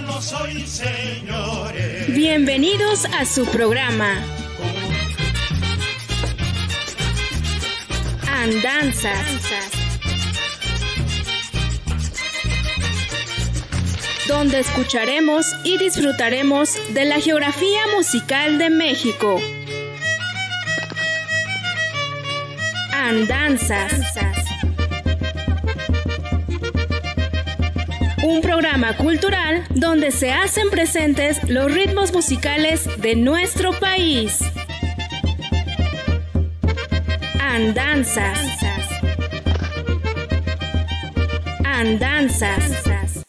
hermanos hoy, señores. Bienvenidos a su programa Andanzas, donde escucharemos y disfrutaremos de la geografía musical de México. Andanzas. Un programa cultural donde se hacen presentes los ritmos musicales de nuestro país. Andanzas. Andanzas.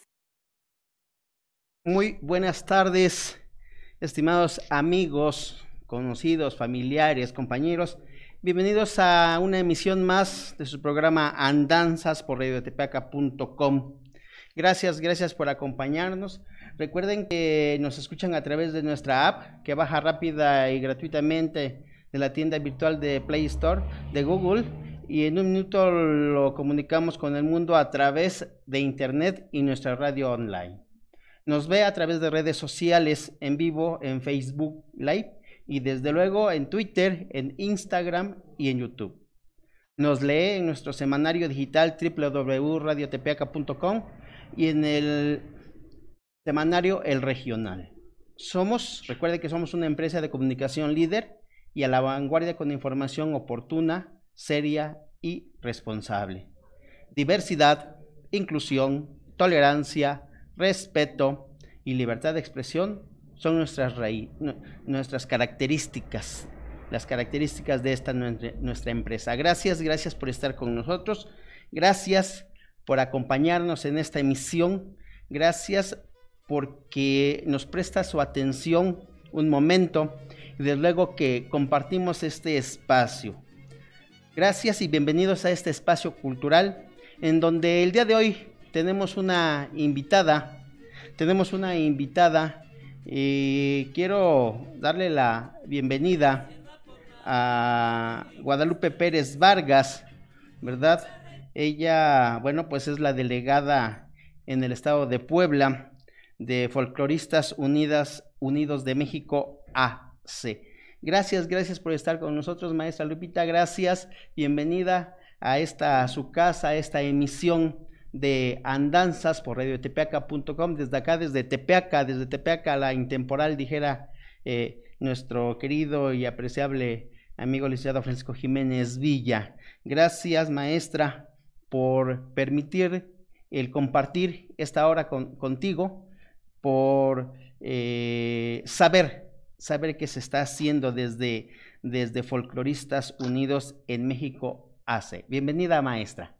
Muy buenas tardes, estimados amigos, conocidos, familiares, compañeros. Bienvenidos a una emisión más de su programa Andanzas por radiotepeaca.com. Gracias por acompañarnos. Recuerden que nos escuchan a través de nuestra app, que baja rápida y gratuitamente de la tienda virtual de Play Store de Google, y en un minuto lo comunicamos con el mundo a través de internet y nuestra radio online. Nos ve a través de redes sociales en vivo, en Facebook Live, y desde luego en Twitter, en Instagram y en YouTube. Nos lee en nuestro semanario digital www.radiotepeaca.com y en el semanario El Regional. Recuerde que somos una empresa de comunicación líder y a la vanguardia con información oportuna, seria y responsable. Diversidad, inclusión, tolerancia, respeto y libertad de expresión son nuestras características, las características de esta nuestra empresa. Gracias por estar con nosotros, gracias por acompañarnos en esta emisión, gracias porque nos presta su atención un momento y desde luego que compartimos este espacio. Gracias y bienvenidos a este espacio cultural en donde el día de hoy tenemos una invitada. Quiero darle la bienvenida a Guadalupe Pérez Vargas, ¿verdad? Ella, pues es la delegada en el estado de Puebla de Folcloristas Unidos de México AC. Gracias por estar con nosotros, maestra Lupita, gracias, bienvenida a su casa, a esta emisión de Andanzas por radiotepeaca.com, desde acá, desde Tepeaca, la intemporal, dijera nuestro querido y apreciable amigo licenciado Francisco Jiménez Villa. Gracias, maestra, por permitir el compartir esta hora contigo, por saber qué se está haciendo desde Folcloristas Unidos en México AC. Bienvenida, maestra.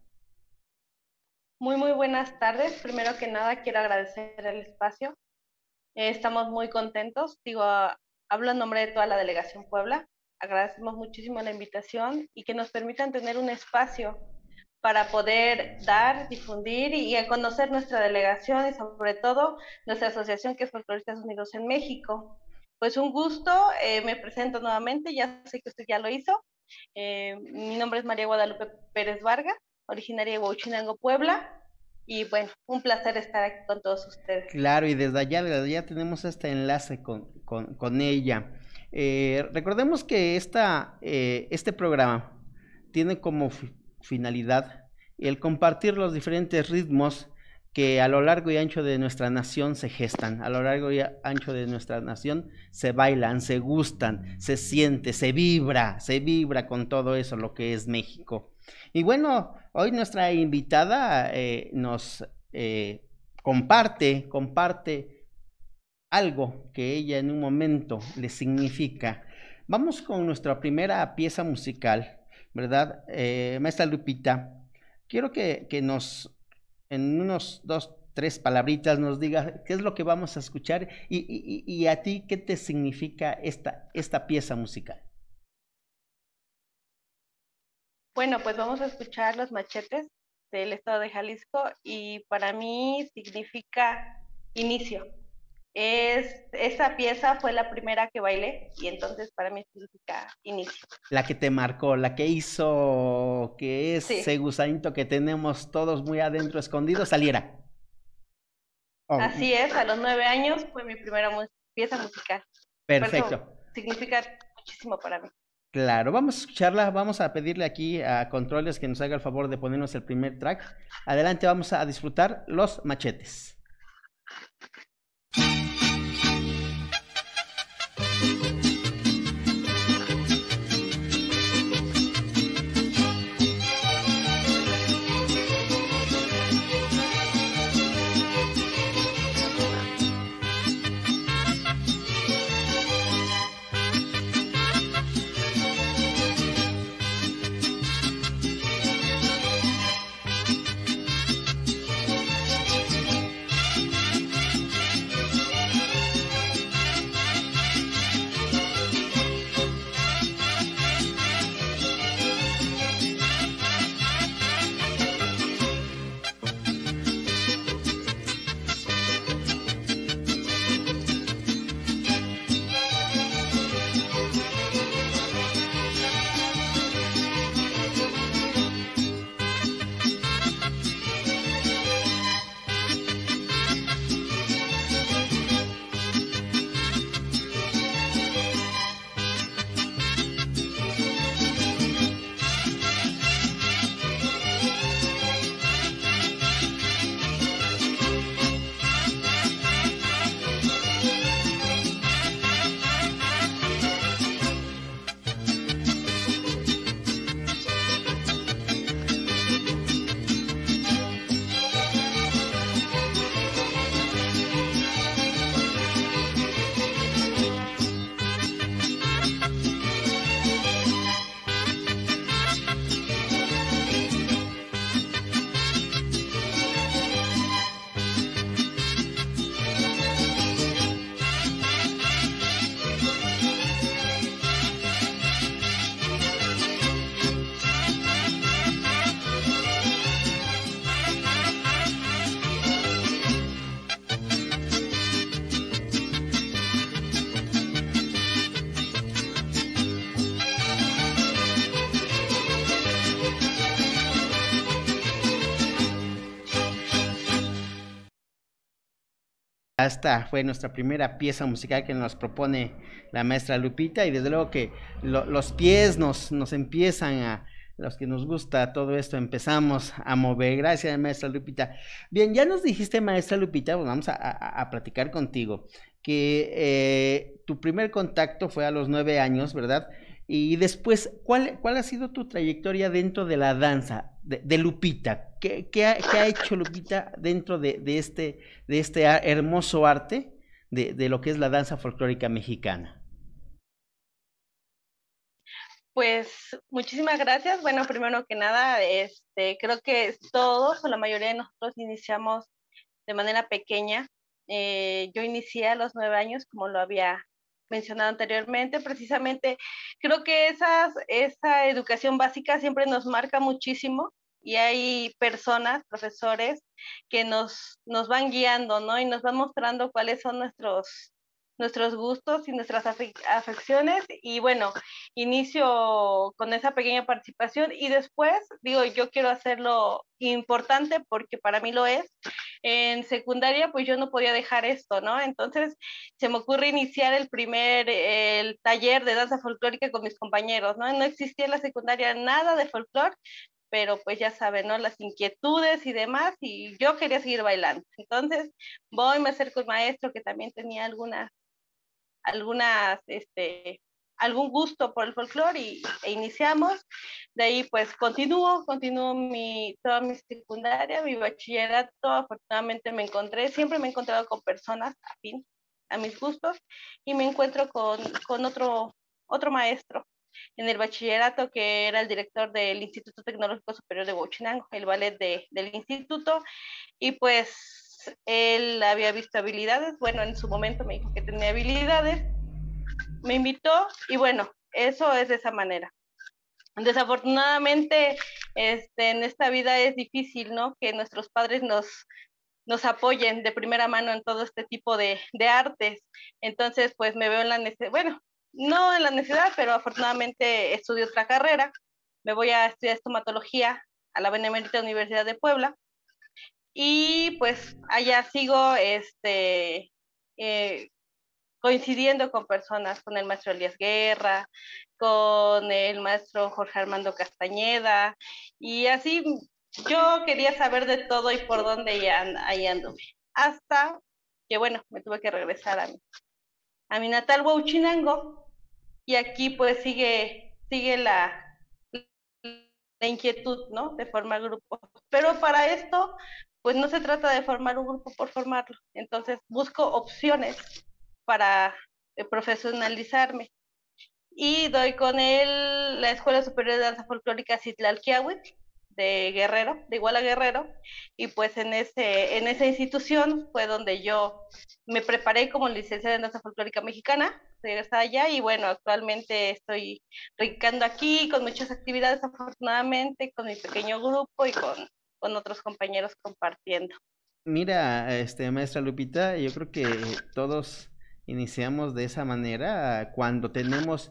Muy buenas tardes. Primero que nada quiero agradecer el espacio. Estamos muy contentos. Hablo en nombre de toda la Delegación Puebla. Agradecemos muchísimo la invitación y que nos permitan tener un espacio para poder difundir y conocer nuestra delegación y sobre todo nuestra asociación que es Folcloristas Unidos en México. Pues un gusto, me presento nuevamente, ya sé que usted ya lo hizo. Mi nombre es María Guadalupe Pérez Vargas, originaria de Huachinango, Puebla, y bueno, un placer estar aquí con todos ustedes. Claro, y desde allá tenemos este enlace con ella. Recordemos que este programa tiene como finalidad el compartir los diferentes ritmos que a lo largo y ancho de nuestra nación se gestan, a lo largo y ancho de nuestra nación se bailan, se gustan, se siente, se vibra con todo eso, lo que es México. Y bueno, hoy nuestra invitada nos comparte algo que ella en un momento le significa. Vamos con nuestra primera pieza musical, ¿verdad? Maestra Lupita, quiero que nos, en unos 2, 3 palabritas, nos diga qué es lo que vamos a escuchar y a ti qué te significa esta pieza musical. Bueno, pues vamos a escuchar Los Machetes del estado de Jalisco y para mí significa inicio. Esa pieza fue la primera que bailé y entonces para mí significa inicio. La que te marcó, la que hizo que ese gusanito que tenemos todos muy adentro escondido saliera. Oh, Así es, a los 9 años fue mi primera pieza musical. Por perfecto. eso significa muchísimo para mí. Claro, vamos a escucharla, vamos a pedirle aquí a Controles que nos haga el favor de ponernos el primer track. Adelante, vamos a disfrutar Los Machetes. Esta fue nuestra primera pieza musical que nos propone la maestra Lupita y desde luego que los pies nos empiezan a, los que nos gusta todo esto, empezamos a mover. Gracias, maestra Lupita. Bien, ya nos dijiste, maestra Lupita, pues vamos a platicar contigo, que tu primer contacto fue a los 9 años, ¿verdad? Y después, ¿cuál ha sido tu trayectoria dentro de la danza de Lupita? ¿Qué ha hecho Lupita dentro de este hermoso arte de lo que es la danza folclórica mexicana? Pues muchísimas gracias. Bueno, primero que nada, creo que todos o la mayoría de nosotros iniciamos de manera pequeña. Yo inicié a los 9 años, como lo había mencionado anteriormente. Precisamente creo que esa educación básica siempre nos marca muchísimo y hay personas, profesores, que nos van guiando, ¿no? Y nos van mostrando cuáles son nuestros gustos y nuestras afecciones. Y bueno, inicio con esa pequeña participación y después digo, yo quiero hacerlo importante porque para mí lo es. En secundaria pues yo no podía dejar esto, ¿no? Entonces se me ocurre iniciar el taller de danza folclórica con mis compañeros, ¿no? No existía en la secundaria nada de folclore, pero pues ya saben, ¿no? Las inquietudes y demás, y yo quería seguir bailando. Entonces me acerco al maestro que también tenía algún gusto por el folclore e iniciamos. De ahí pues continúo toda mi secundaria, mi bachillerato. Afortunadamente siempre me he encontrado con personas afín a mis gustos y me encuentro con otro maestro en el bachillerato que era el director del Instituto Tecnológico Superior de Huachinango, el ballet del instituto, y pues él había visto habilidades, bueno, en su momento me dijo que tenía habilidades, me invitó y bueno, eso es de esa manera. Desafortunadamente, en esta vida es difícil, ¿no? Que nuestros padres nos apoyen de primera mano en todo este tipo de artes. Entonces, pues me veo en la necesidad, bueno, no en la necesidad, pero afortunadamente estudio otra carrera. Me voy a estudiar estomatología a la Benemérita Universidad de Puebla. y pues allá sigo coincidiendo con personas, con el maestro Elías Guerra, con el maestro Jorge Armando Castañeda, y así yo quería saber de todo y por dónde ahí anduve. Hasta que, bueno, me tuve que regresar a mi natal Huauchinango, y aquí pues sigue la inquietud, ¿no? De formar grupos. Pero para esto, pues no se trata de formar un grupo por formarlo. Entonces busco opciones para profesionalizarme. Y doy con la Escuela Superior de Danza Folclórica Citlalquiahuitl de Guerrero, de Iguala Guerrero, y pues en esa institución fue donde yo me preparé como licenciada en danza folclórica mexicana, regresada allá, y bueno, actualmente estoy radicando aquí con muchas actividades, afortunadamente, con mi pequeño grupo y con otros compañeros compartiendo. Mira, maestra Lupita, yo creo que todos iniciamos de esa manera cuando tenemos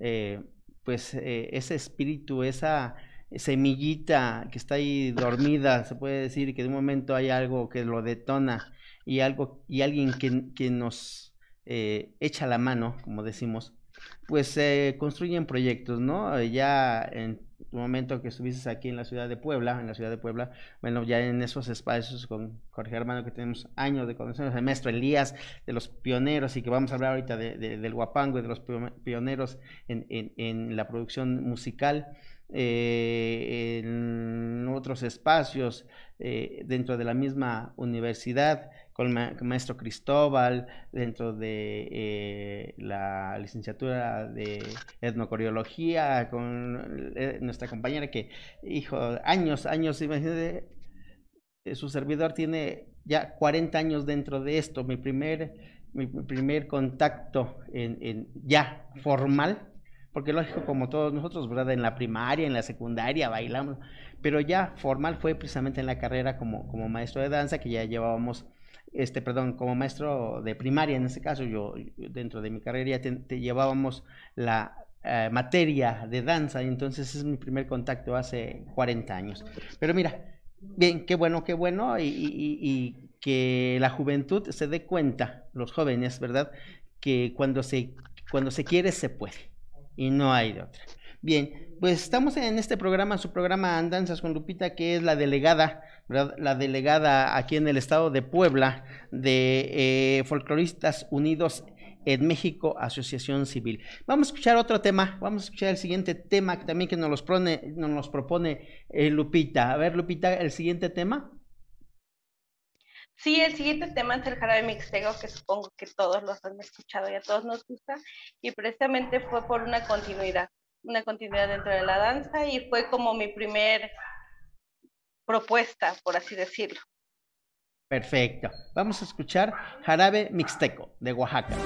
ese espíritu, esa semillita que está ahí dormida, se puede decir, que de un momento hay algo que lo detona y alguien que nos echa la mano, como decimos, pues construyen proyectos, ¿no? Ya en tu momento que estuviste aquí en la ciudad de Puebla, bueno, ya en esos espacios con Jorge Hermano, que tenemos años de conocernos, el maestro Elías, de los pioneros, y que vamos a hablar ahorita del Huapango y de los pioneros en la producción musical, en otros espacios dentro de la misma universidad, con el maestro Cristóbal, dentro de la licenciatura de etnocoreología, con nuestra compañera que, hijo, años, imagínate, su servidor tiene ya 40 años dentro de esto. Mi primer contacto ya formal, porque lógico, como todos nosotros, ¿verdad? En la primaria, en la secundaria bailamos, pero ya formal fue precisamente en la carrera como maestro de danza, que ya llevábamos, como maestro de primaria, en este caso, yo dentro de mi carrera ya te llevábamos la materia de danza, y entonces es mi primer contacto hace 40 años. Pero mira, bien, qué bueno, y que la juventud se dé cuenta, los jóvenes, ¿verdad? Que cuando se quiere, se puede. Y no hay de otra. Bien, pues estamos en este programa, su programa Andanzas con Lupita, que es la delegada, ¿verdad? La delegada aquí en el estado de Puebla de Folcloristas Unidos en México, Asociación Civil. Vamos a escuchar otro tema, vamos a escuchar el siguiente tema que también nos propone Lupita. A ver, Lupita, el siguiente tema. Sí, el siguiente tema es el jarabe mixteco, que supongo que todos los han escuchado y a todos nos gusta, y precisamente fue por una continuidad dentro de la danza, y fue como mi primer propuesta, por así decirlo. Perfecto. Vamos a escuchar Jarabe Mixteco de Oaxaca.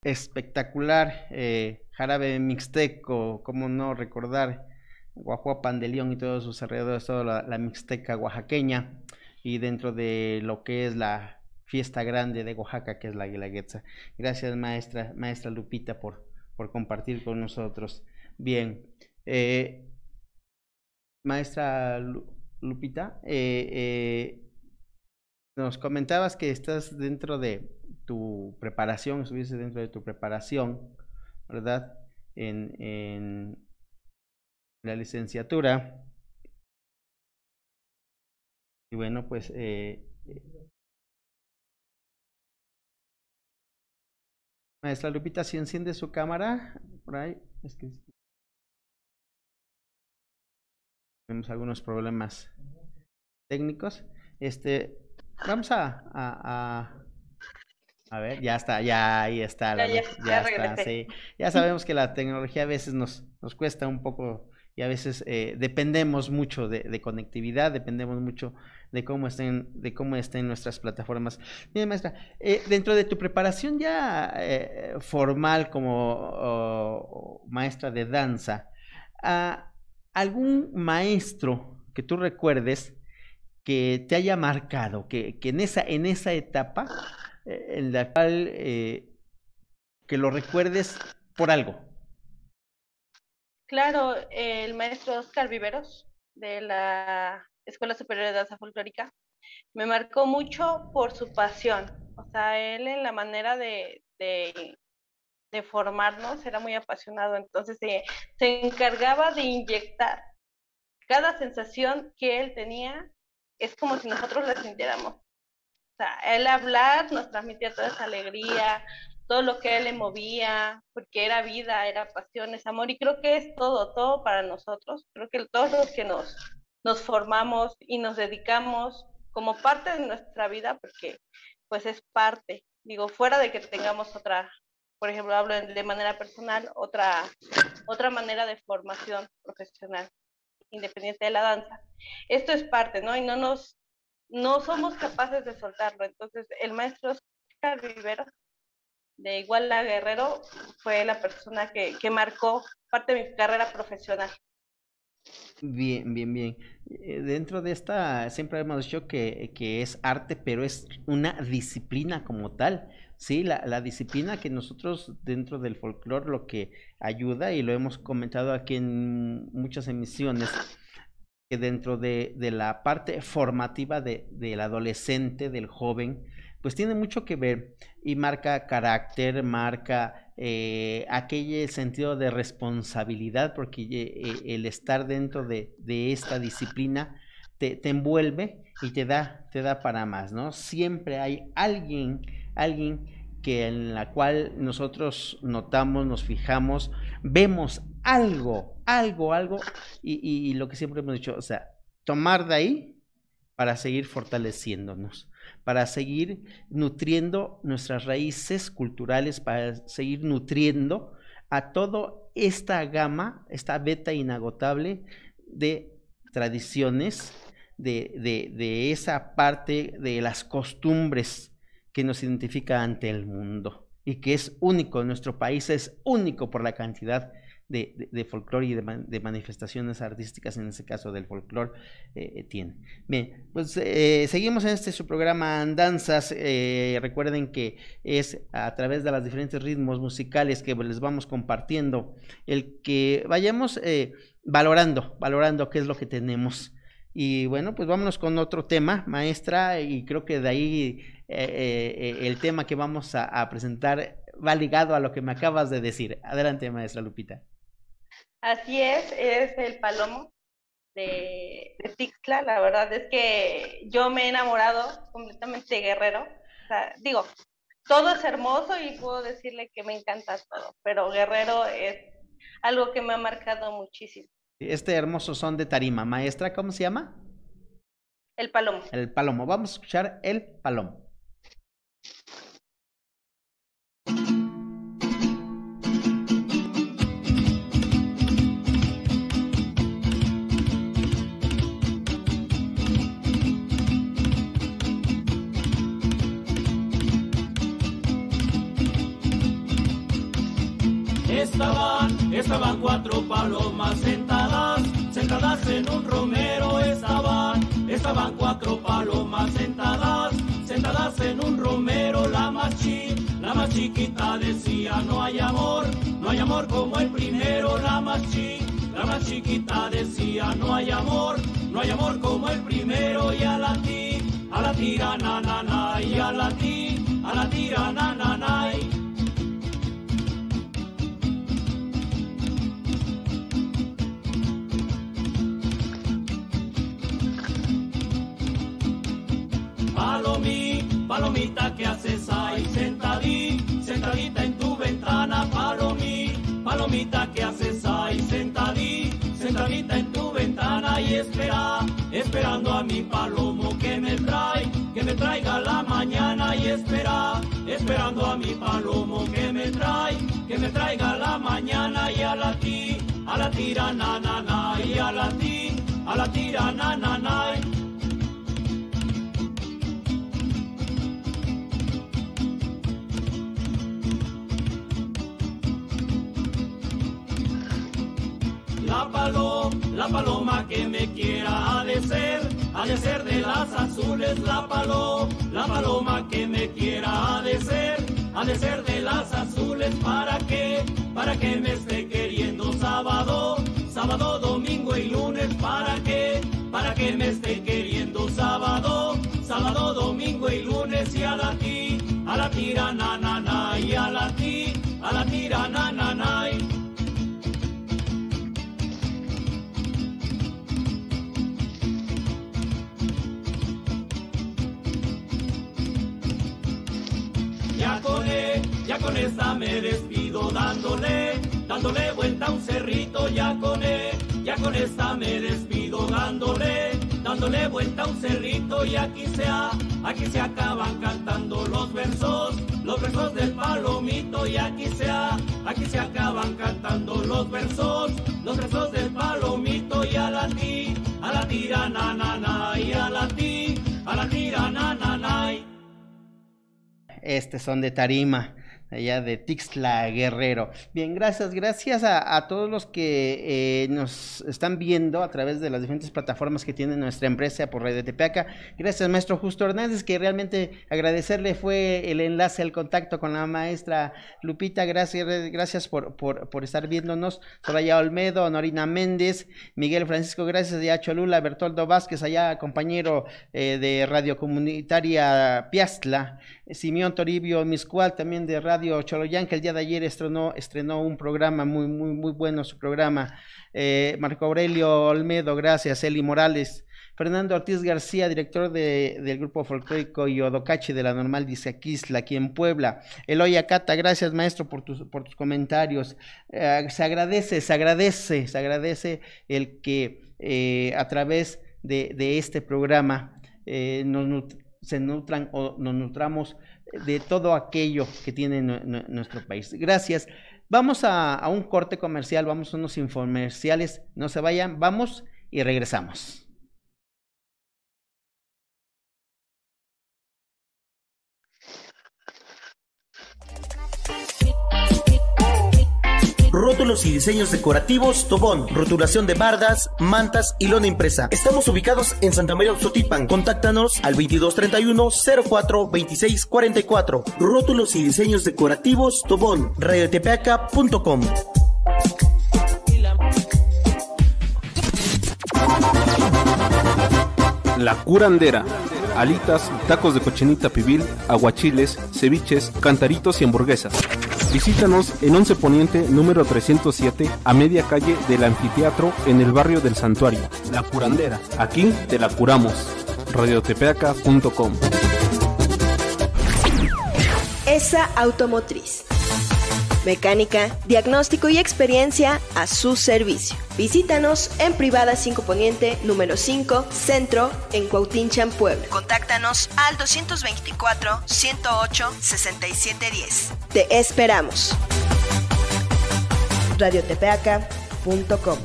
espectacular jarabe mixteco, cómo no recordar Guajuapan de León y todos sus alrededores, toda la mixteca oaxaqueña, y dentro de lo que es la fiesta grande de Oaxaca, que es la Guelaguetza. Gracias, maestra Lupita, por compartir con nosotros. Bien, maestra Lupita, nos comentabas que estás dentro de tu preparación, estuviste dentro de tu preparación, ¿verdad? En la licenciatura. Y bueno, pues maestra Lupita, si enciende su cámara, por ahí, es que tenemos algunos problemas técnicos. Vamos a ver, ya está, ya ahí está, ya está, sí. Ya sabemos que la tecnología a veces nos cuesta un poco, y a veces dependemos mucho de conectividad, dependemos mucho de cómo estén nuestras plataformas. Bien, maestra, dentro de tu preparación ya formal como maestra de danza, ¿algún maestro que tú recuerdes que te haya marcado, que en esa etapa en la cual que lo recuerdes por algo? Claro, el maestro Oscar Viveros de la Escuela Superior de Danza Folclórica me marcó mucho por su pasión. O sea, él en la manera de formarnos era muy apasionado, entonces se encargaba de inyectar cada sensación que él tenía, es como si nosotros la sintiéramos. O sea, él hablar nos transmitía toda esa alegría, todo lo que a él le movía, porque era vida, era pasión, es amor, y creo que es todo para nosotros. Creo que todos los que nos formamos y nos dedicamos como parte de nuestra vida, porque pues es parte, digo, fuera de que tengamos otra, por ejemplo, hablo de manera personal, otra manera de formación profesional, independiente de la danza. Esto es parte, ¿no? Y no somos capaces de soltarlo. Entonces, el maestro Oscar Viveros de Iguala Guerrero fue la persona que marcó parte de mi carrera profesional. Bien. Dentro de esta, siempre hemos dicho que es arte, pero es una disciplina como tal. Sí, la disciplina que nosotros dentro del folclore lo que ayuda, y lo hemos comentado aquí en muchas emisiones, que dentro de la parte formativa del adolescente, del joven, pues tiene mucho que ver y marca carácter, marca aquel sentido de responsabilidad, porque el estar dentro de esta disciplina te envuelve y te da para más, ¿no? Siempre hay alguien que en la cual nosotros notamos, nos fijamos, vemos algo, y lo que siempre hemos dicho, o sea, tomar de ahí para seguir fortaleciéndonos, para seguir nutriendo nuestras raíces culturales, para seguir nutriendo a toda esta gama, esta beta inagotable de tradiciones, de esa parte de las costumbres que nos identifica ante el mundo y que es único. Nuestro país es único por la cantidad de folclore y de manifestaciones artísticas, en ese caso del folclore, tiene. Bien, pues seguimos en su programa Andanzas. Recuerden que es a través de los diferentes ritmos musicales que les vamos compartiendo, el que vayamos valorando qué es lo que tenemos. Y bueno, pues vámonos con otro tema, maestra, y creo que de ahí el tema que vamos a presentar va ligado a lo que me acabas de decir. Adelante, maestra Lupita. Así es el Palomo de Tixla. La verdad es que yo me he enamorado completamente de Guerrero. O sea, digo, todo es hermoso y puedo decirle que me encanta todo, pero Guerrero es algo que me ha marcado muchísimo. Este hermoso son de tarima. Maestra, ¿cómo se llama? El Palomo. El Palomo. Vamos a escuchar el Palomo. Estaban 4 palomas sentadas en un romero. Estaban 4 palomas sentadas en un romero. La más chiquita decía: no hay amor como el primero. La más chiquita decía: no hay amor como el primero. Y a la tira na na na, y a la tira na na na. Palomita, ¿qué haces ahí sentadita en tu ventana? Palomita, ¿qué haces ahí sentadita en tu ventana? Y esperando a mi palomo que me traiga la mañana. Y esperando a mi palomo que me traiga la mañana. Y a la tira na na na, y a la tira na na na. La paloma que me quiera ha de ser de las azules. La paloma que me quiera ha de ser de las azules. ¿Para que me esté queriendo sábado, domingo y lunes? ¿Para que me esté queriendo sábado, domingo y lunes? Y a la tira na na na, y a la tira na na na. Ya con esta me despido, dándole vuelta a un cerrito. Ya con esta me despido, dándole vuelta a un cerrito. Y aquí se acaban cantando los versos del palomito. Y aquí se acaban cantando los versos del palomito. Y a la tira na na na, y a la tira na na na. Son de Tarima, allá de Tixla, Guerrero. Bien, gracias a todos los que nos están viendo a través de las diferentes plataformas que tiene nuestra empresa por Radio Tepeaca. Gracias, maestro Justo Hernández, que realmente agradecerle fue el enlace, el contacto con la maestra Lupita. Gracias por estar viéndonos. Soraya Olmedo, Norina Méndez, Miguel Francisco, gracias, de Cholula, Bertoldo Vázquez, allá compañero de Radio Comunitaria Piastla, Simeón Toribio Miscual, también de Radio Choloyán, que el día de ayer estrenó un programa muy bueno, su programa. Marco Aurelio Olmedo, gracias. Eli Morales, Fernando Ortiz García, director del grupo folclórico Yodocachi de la Normal Disaquisla, aquí en Puebla. Eloy Acata, gracias, maestro, por tus comentarios. Se agradece el que a través de este programa se nutran o nos nutramos de todo aquello que tiene nuestro país. Gracias. Vamos a un corte comercial, vamos a unos infomerciales, no se vayan, vamos y regresamos. Rótulos y diseños decorativos Tobón, rotulación de bardas, mantas y lona impresa. Estamos ubicados en Santa María Oxotipan. Contáctanos al 2231-04-2644. Rótulos y diseños decorativos Tobón, radiotepeaca.com. La Curandera. Alitas, tacos de cochinita pibil, aguachiles, ceviches, cantaritos y hamburguesas. Visítanos en 11 Poniente, número 307, a media calle del Anfiteatro, en el barrio del Santuario. La Curandera. Aquí te la curamos. radiotepeaca.com. ESA Automotriz. Mecánica, diagnóstico y experiencia a su servicio. Visítanos en Privada 5 Poniente, número 5, Centro, en Cuautinchan, Puebla. Contáctanos al 224-108-6710. Te esperamos. radiotepeaca.com.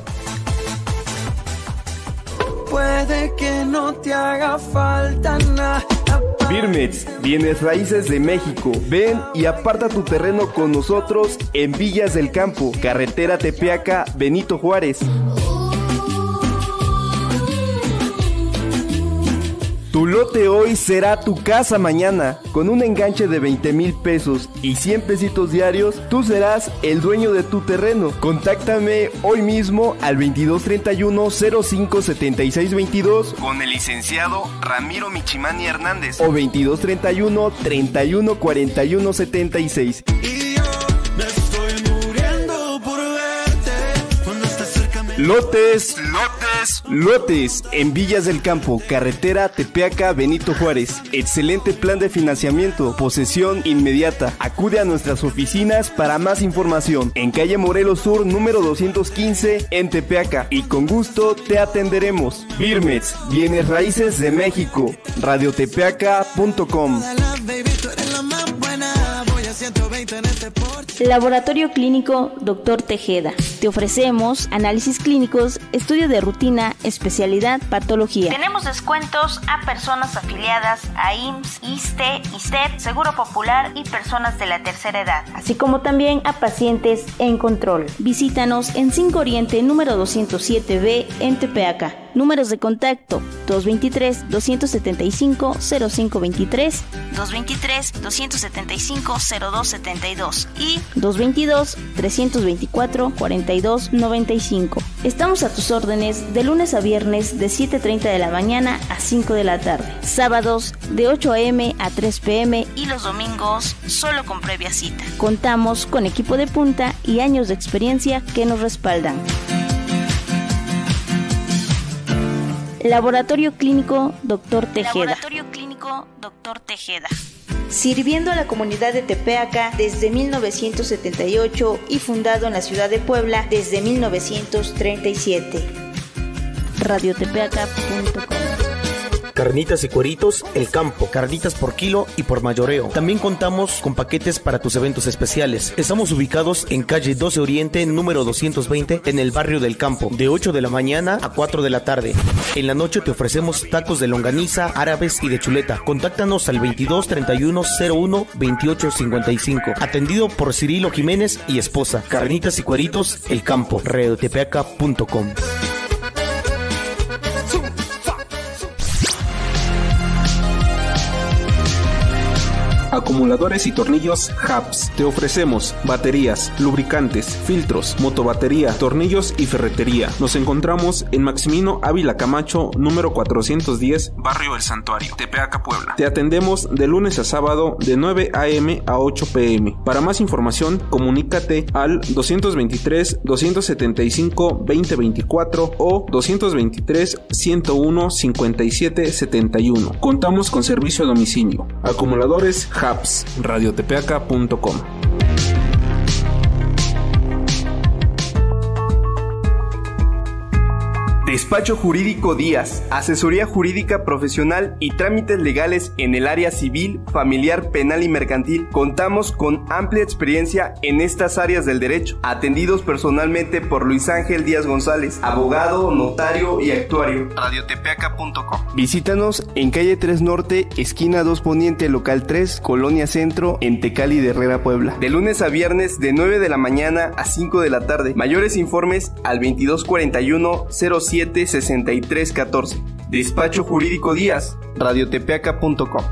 Puede que no te haga falta nada, Birmex, Bienes Raíces de México. Ven y aparta tu terreno con nosotros en Villas del Campo, carretera Tepeaca, Benito Juárez. Tu lote hoy será tu casa mañana. Con un enganche de 20,000 pesos y 100 pesitos diarios, tú serás el dueño de tu terreno. Contáctame hoy mismo al 2231-057622 con el licenciado Ramiro Michimani Hernández o 2231-314176. Lotes en Villas del Campo, carretera Tepeaca, Benito Juárez. Excelente plan de financiamiento, posesión inmediata. Acude a nuestras oficinas para más información en calle Morelos Sur, número 215 en Tepeaca, y con gusto te atenderemos. Birmex, Bienes Raíces de México, radiotepeaca.com. Laboratorio Clínico Dr. Tejeda. Te ofrecemos análisis clínicos, estudio de rutina, especialidad, patología. Tenemos descuentos a personas afiliadas a IMSS, ISSSTE, ISSSTEP, Seguro Popular y personas de la tercera edad, así como también a pacientes en control. Visítanos en 5 Oriente, número 207B en Tepeaca. Números de contacto: 223-275-0523, 223-275-0272 y 222-324-4295. Estamos a tus órdenes de lunes a viernes de 7:30 de la mañana a 5 de la tarde, sábados de 8 a.m. a 3 p.m. y los domingos solo con previa cita. Contamos con equipo de punta y años de experiencia que nos respaldan. Laboratorio Clínico Dr. Tejeda. Laboratorio Clínico Dr. Tejeda. Sirviendo a la comunidad de Tepeaca desde 1978 y fundado en la ciudad de Puebla desde 1937. radiotepeaca.com. Carnitas y cueritos, El Campo. Carnitas por kilo y por mayoreo. También contamos con paquetes para tus eventos especiales. Estamos ubicados en calle 12 Oriente, número 220, en el barrio del Campo, de 8 de la mañana a 4 de la tarde. En la noche te ofrecemos tacos de longaniza, árabes y de chuleta. Contáctanos al 22 31 01 28 55. Atendido por Cirilo Jiménez y esposa. Carnitas y cueritos, El Campo. radiotepeaca.com. Acumuladores y tornillos Habs. Te ofrecemos baterías, lubricantes, filtros, motobatería, tornillos y ferretería. Nos encontramos en Maximino Ávila Camacho, número 410, Barrio El Santuario, Tepeaca, Puebla. Te atendemos de lunes a sábado de 9 a.m. a 8 p.m. Para más información, comunícate al 223-275-2024 o 223-101-5771. Contamos con servicio a domicilio. Acumuladores Habs, radiotepeaca.com. Despacho Jurídico Díaz, asesoría jurídica profesional y trámites legales en el área civil, familiar, penal y mercantil. Contamos con amplia experiencia en estas áreas del derecho, atendidos personalmente por Luis Ángel Díaz González, abogado, notario y actuario. radiotepeaca.com. Visítanos en calle 3 Norte, esquina 2 Poniente, local 3, Colonia Centro, en Tecali de Herrera, Puebla. De lunes a viernes de 9 de la mañana a 5 de la tarde. Mayores informes al 2241 07 6314. Despacho Jurídico Díaz, radiotepeaca.com.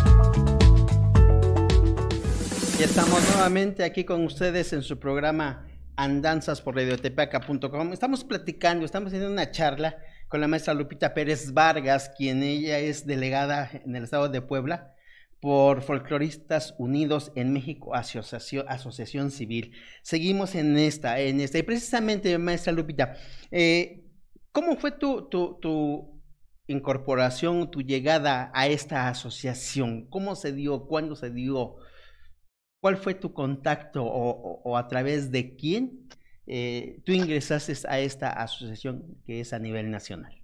Ya estamos nuevamente aquí con ustedes en su programa Andanzas por radiotepeaca.com. Estamos teniendo una charla con la maestra Lupita Pérez Vargas, quien ella es delegada en el estado de Puebla por Folcloristas Unidos en México, Asociación Civil. Seguimos en esta, y precisamente, maestra Lupita, ¿cómo fue tu incorporación, tu llegada a esta asociación? ¿Cómo se dio? ¿Cuándo se dio? ¿Cuál fue tu contacto o a través de quién tú ingresaste a esta asociación que es a nivel nacional?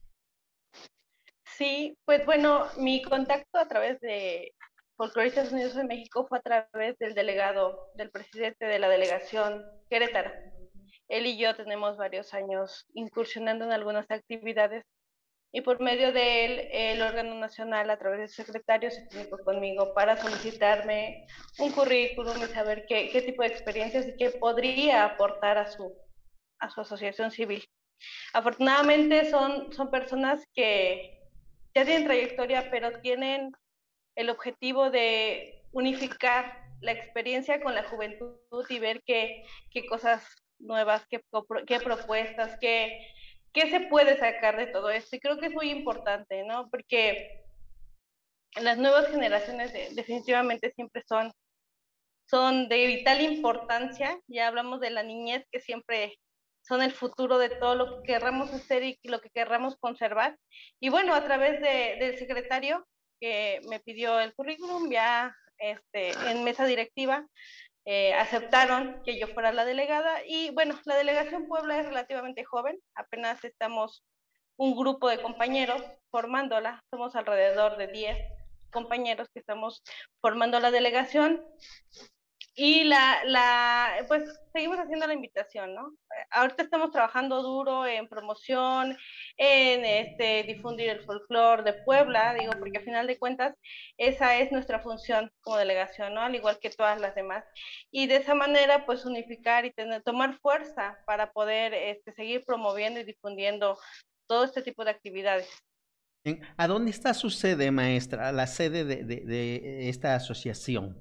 Sí, pues bueno, mi contacto a través de Folcloristas Unidos en México fue a través del delegado, del presidente de la delegación Querétaro. Él y yo tenemos varios años incursionando en algunas actividades y por medio de él, el órgano nacional, a través del secretario, se comunicó conmigo para solicitarme un currículum y saber qué tipo de experiencias y qué podría aportar a su asociación civil. Afortunadamente son personas que ya tienen trayectoria, pero tienen el objetivo de unificar la experiencia con la juventud y ver qué cosas nuevas, qué propuestas, qué se puede sacar de todo esto. Y creo que es muy importante, ¿no? Porque las nuevas generaciones definitivamente siempre son de vital importancia. Ya hablamos de la niñez, que siempre son el futuro de todo lo que querramos hacer y lo que querramos conservar. Y bueno, a través del secretario que me pidió el currículum, ya en mesa directiva, aceptaron que yo fuera la delegada. Y bueno, la delegación Puebla es relativamente joven, apenas estamos un grupo de compañeros formándola, somos alrededor de 10 compañeros que estamos formando la delegación. Y pues seguimos haciendo la invitación, ¿no? Ahorita estamos trabajando duro en promoción, en difundir el folclore de Puebla, digo, porque al final de cuentas esa es nuestra función como delegación, ¿no? Al igual que todas las demás. Y de esa manera, pues unificar y tomar fuerza para poder seguir promoviendo y difundiendo todo este tipo de actividades. ¿A dónde está su sede, maestra? La sede de esta asociación.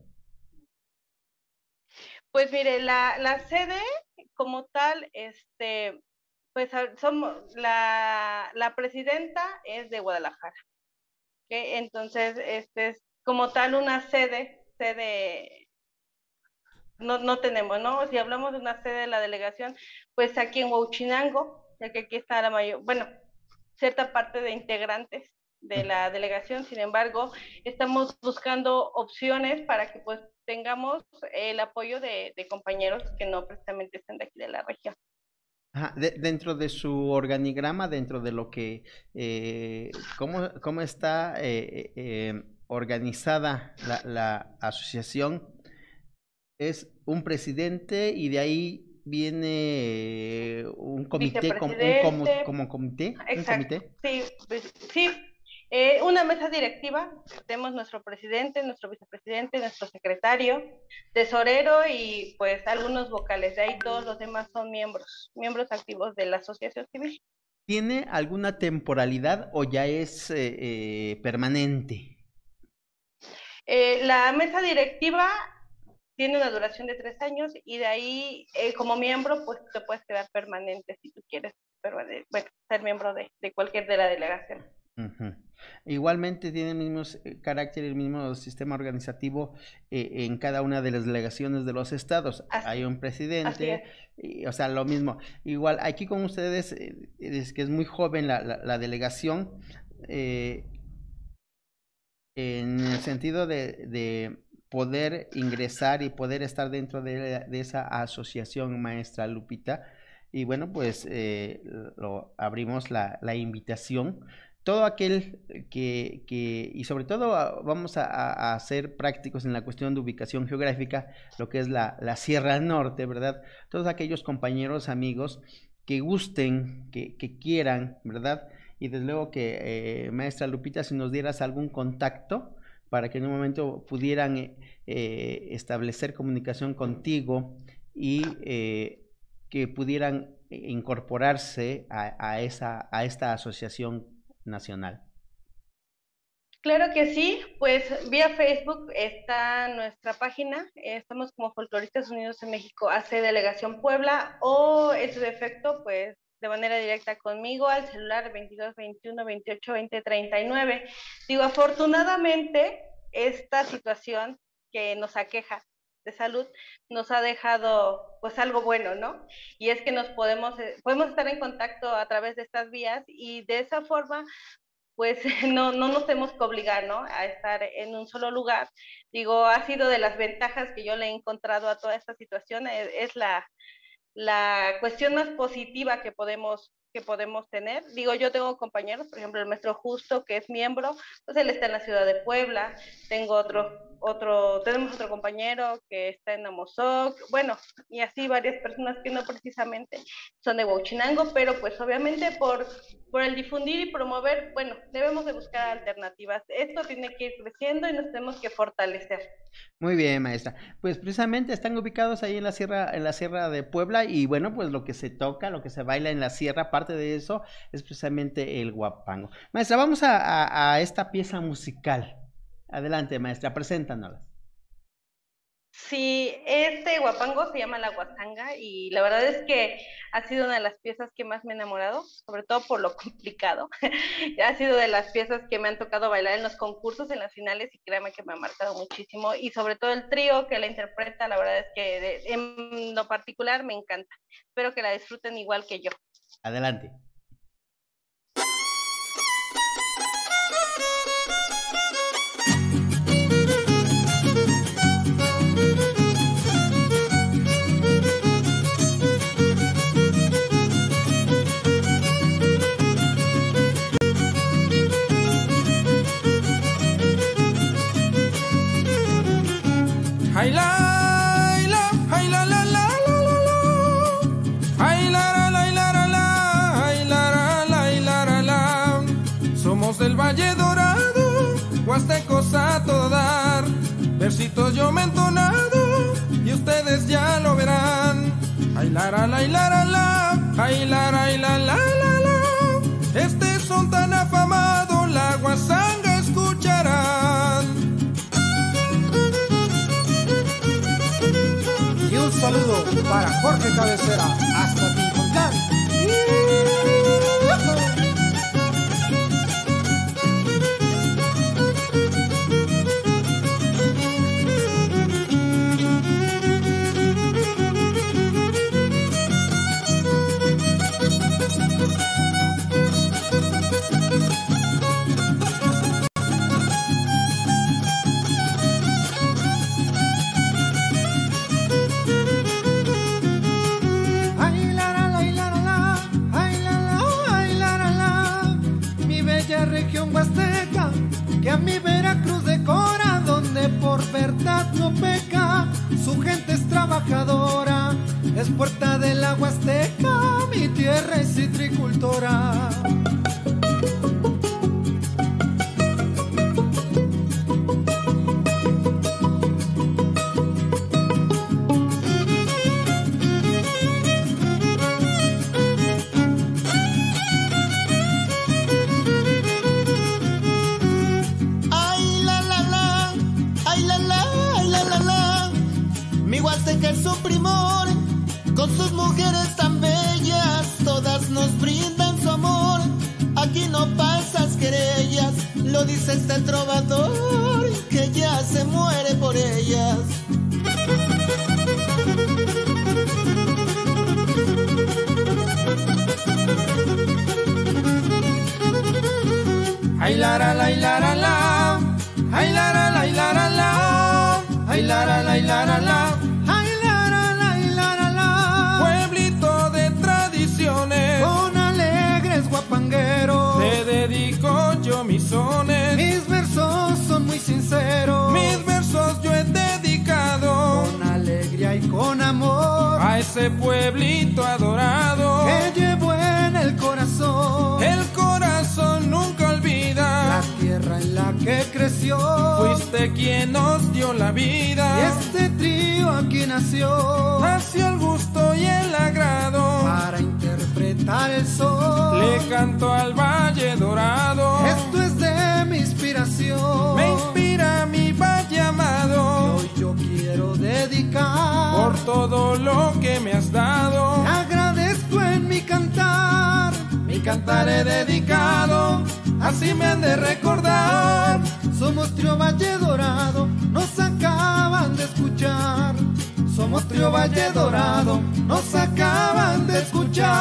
Pues mire, la sede como tal, pues somos, la presidenta es de Guadalajara, ¿okay? Entonces, es como tal una sede no tenemos, ¿no? Si hablamos de una sede de la delegación, pues aquí en Huachinango, ya que aquí está la mayor, bueno, cierta parte de integrantes de la delegación. Sin embargo, estamos buscando opciones para que pues tengamos el apoyo de compañeros que no precisamente estén de aquí de la región. Ajá, dentro de su organigrama, dentro de lo que, ¿cómo está organizada la asociación? Es un presidente y de ahí viene un comité, como comité. Exacto. ¿Un comité? Sí, pues, sí. Una mesa directiva, tenemos nuestro presidente, nuestro vicepresidente, nuestro secretario, tesorero y pues algunos vocales. De ahí todos los demás son miembros activos de la asociación civil. ¿Tiene alguna temporalidad o ya es permanente? La mesa directiva tiene una duración de 3 años y de ahí, como miembro, pues te puedes quedar permanente si tú quieres ser miembro de cualquier de la delegación. Uh-huh. Igualmente tiene el mismo carácter, el mismo sistema organizativo en cada una de las delegaciones de los estados. Hay un presidente, o sea, lo mismo. Igual, aquí con ustedes, es que es muy joven la delegación, en el sentido de poder ingresar y poder estar dentro de esa asociación, maestra Lupita. Y bueno, pues abrimos la invitación. Todo aquel y sobre todo vamos a ser prácticos en la cuestión de ubicación geográfica, lo que es la Sierra Norte, ¿verdad? Todos aquellos compañeros, amigos que gusten, que quieran, ¿verdad? Y desde luego que, maestra Lupita, si nos dieras algún contacto para que en un momento pudieran establecer comunicación contigo y que pudieran incorporarse a esta asociación nacional. Claro que sí, pues vía Facebook está nuestra página, estamos como Folcloristas Unidos en México AC Delegación Puebla, o en su defecto pues de manera directa conmigo al celular 22 21 28 20 39. Digo, afortunadamente esta situación que nos aqueja de salud nos ha dejado pues algo bueno, ¿no? Y es que podemos estar en contacto a través de estas vías y de esa forma pues no nos tenemos que obligar, ¿no? A estar en un solo lugar. Digo, ha sido de las ventajas que yo le he encontrado a toda esta situación, es la cuestión más positiva que podemos tener. Digo, yo tengo compañeros, por ejemplo, el maestro Justo, que es miembro, pues él está en la ciudad de Puebla, tengo otro tenemos otro compañero que está en Amozoc, bueno, y así varias personas que no precisamente son de Huachinango, pero pues obviamente por el difundir y promover, bueno, debemos de buscar alternativas. Esto tiene que ir creciendo y nos tenemos que fortalecer. Muy bien, maestra. Pues precisamente están ubicados ahí en la sierra de Puebla, y bueno, pues lo que se toca, lo que se baila en la sierra, parte de eso es precisamente el huapango. Maestra, vamos a esta pieza musical. Adelante, maestra, preséntanosla. Sí, este huapango se llama La Guasanga y la verdad es que ha sido una de las piezas que más me ha enamorado, sobre todo por lo complicado. Ha sido de las piezas que me han tocado bailar en los concursos, en las finales, y créanme que me ha marcado muchísimo, y sobre todo el trío que la interpreta, la verdad es que en lo particular me encanta. Espero que la disfruten igual que yo. Adelante. Ay la ay la la la la la la, ay la la la la la, ay la la la. Somos del Valle Dorado, huastecos a todo dar, versitos yo me he entonado y ustedes ya lo verán. Ay la la la la, ay la la la la. Este son tan afamado, la guasanga escucharán. Y un saludo para Jorge Cabecera, hasta Tincotlán. Región huasteca, que a mi Veracruz decora, donde por verdad no peca, su gente es trabajadora, es puerta de la Huasteca, mi tierra es citricultora. Que es su primor, con sus mujeres tan bellas, todas nos brindan su amor. Aquí no pasas querellas, lo dice este trovador, que ya se muere por ellas. Ay la la la la la, ay la la la la la, ay la la la la la. Con alegres guapangueros te dedico yo mis sones. Mis versos son muy sinceros, mis versos yo he dedicado con alegría y con amor a ese pueblito adorado que llevo en el corazón. El corazón nunca olvida la tierra en la que creció. Fuiste quien nos dio la vida y este trío aquí nació. Nació el gusto y el agrado para interpretar el sol. Le canto al Valle Dorado. Esto es de mi inspiración. Me inspira mi valle amado. Hoy yo quiero dedicar por todo lo que me has dado. Te agradezco en mi cantar. Mi cantar he dedicado, así me han de recordar. Somos Trío Valle Dorado, nos acaban de escuchar. Somos Trío Valle Dorado, nos acaban de escuchar.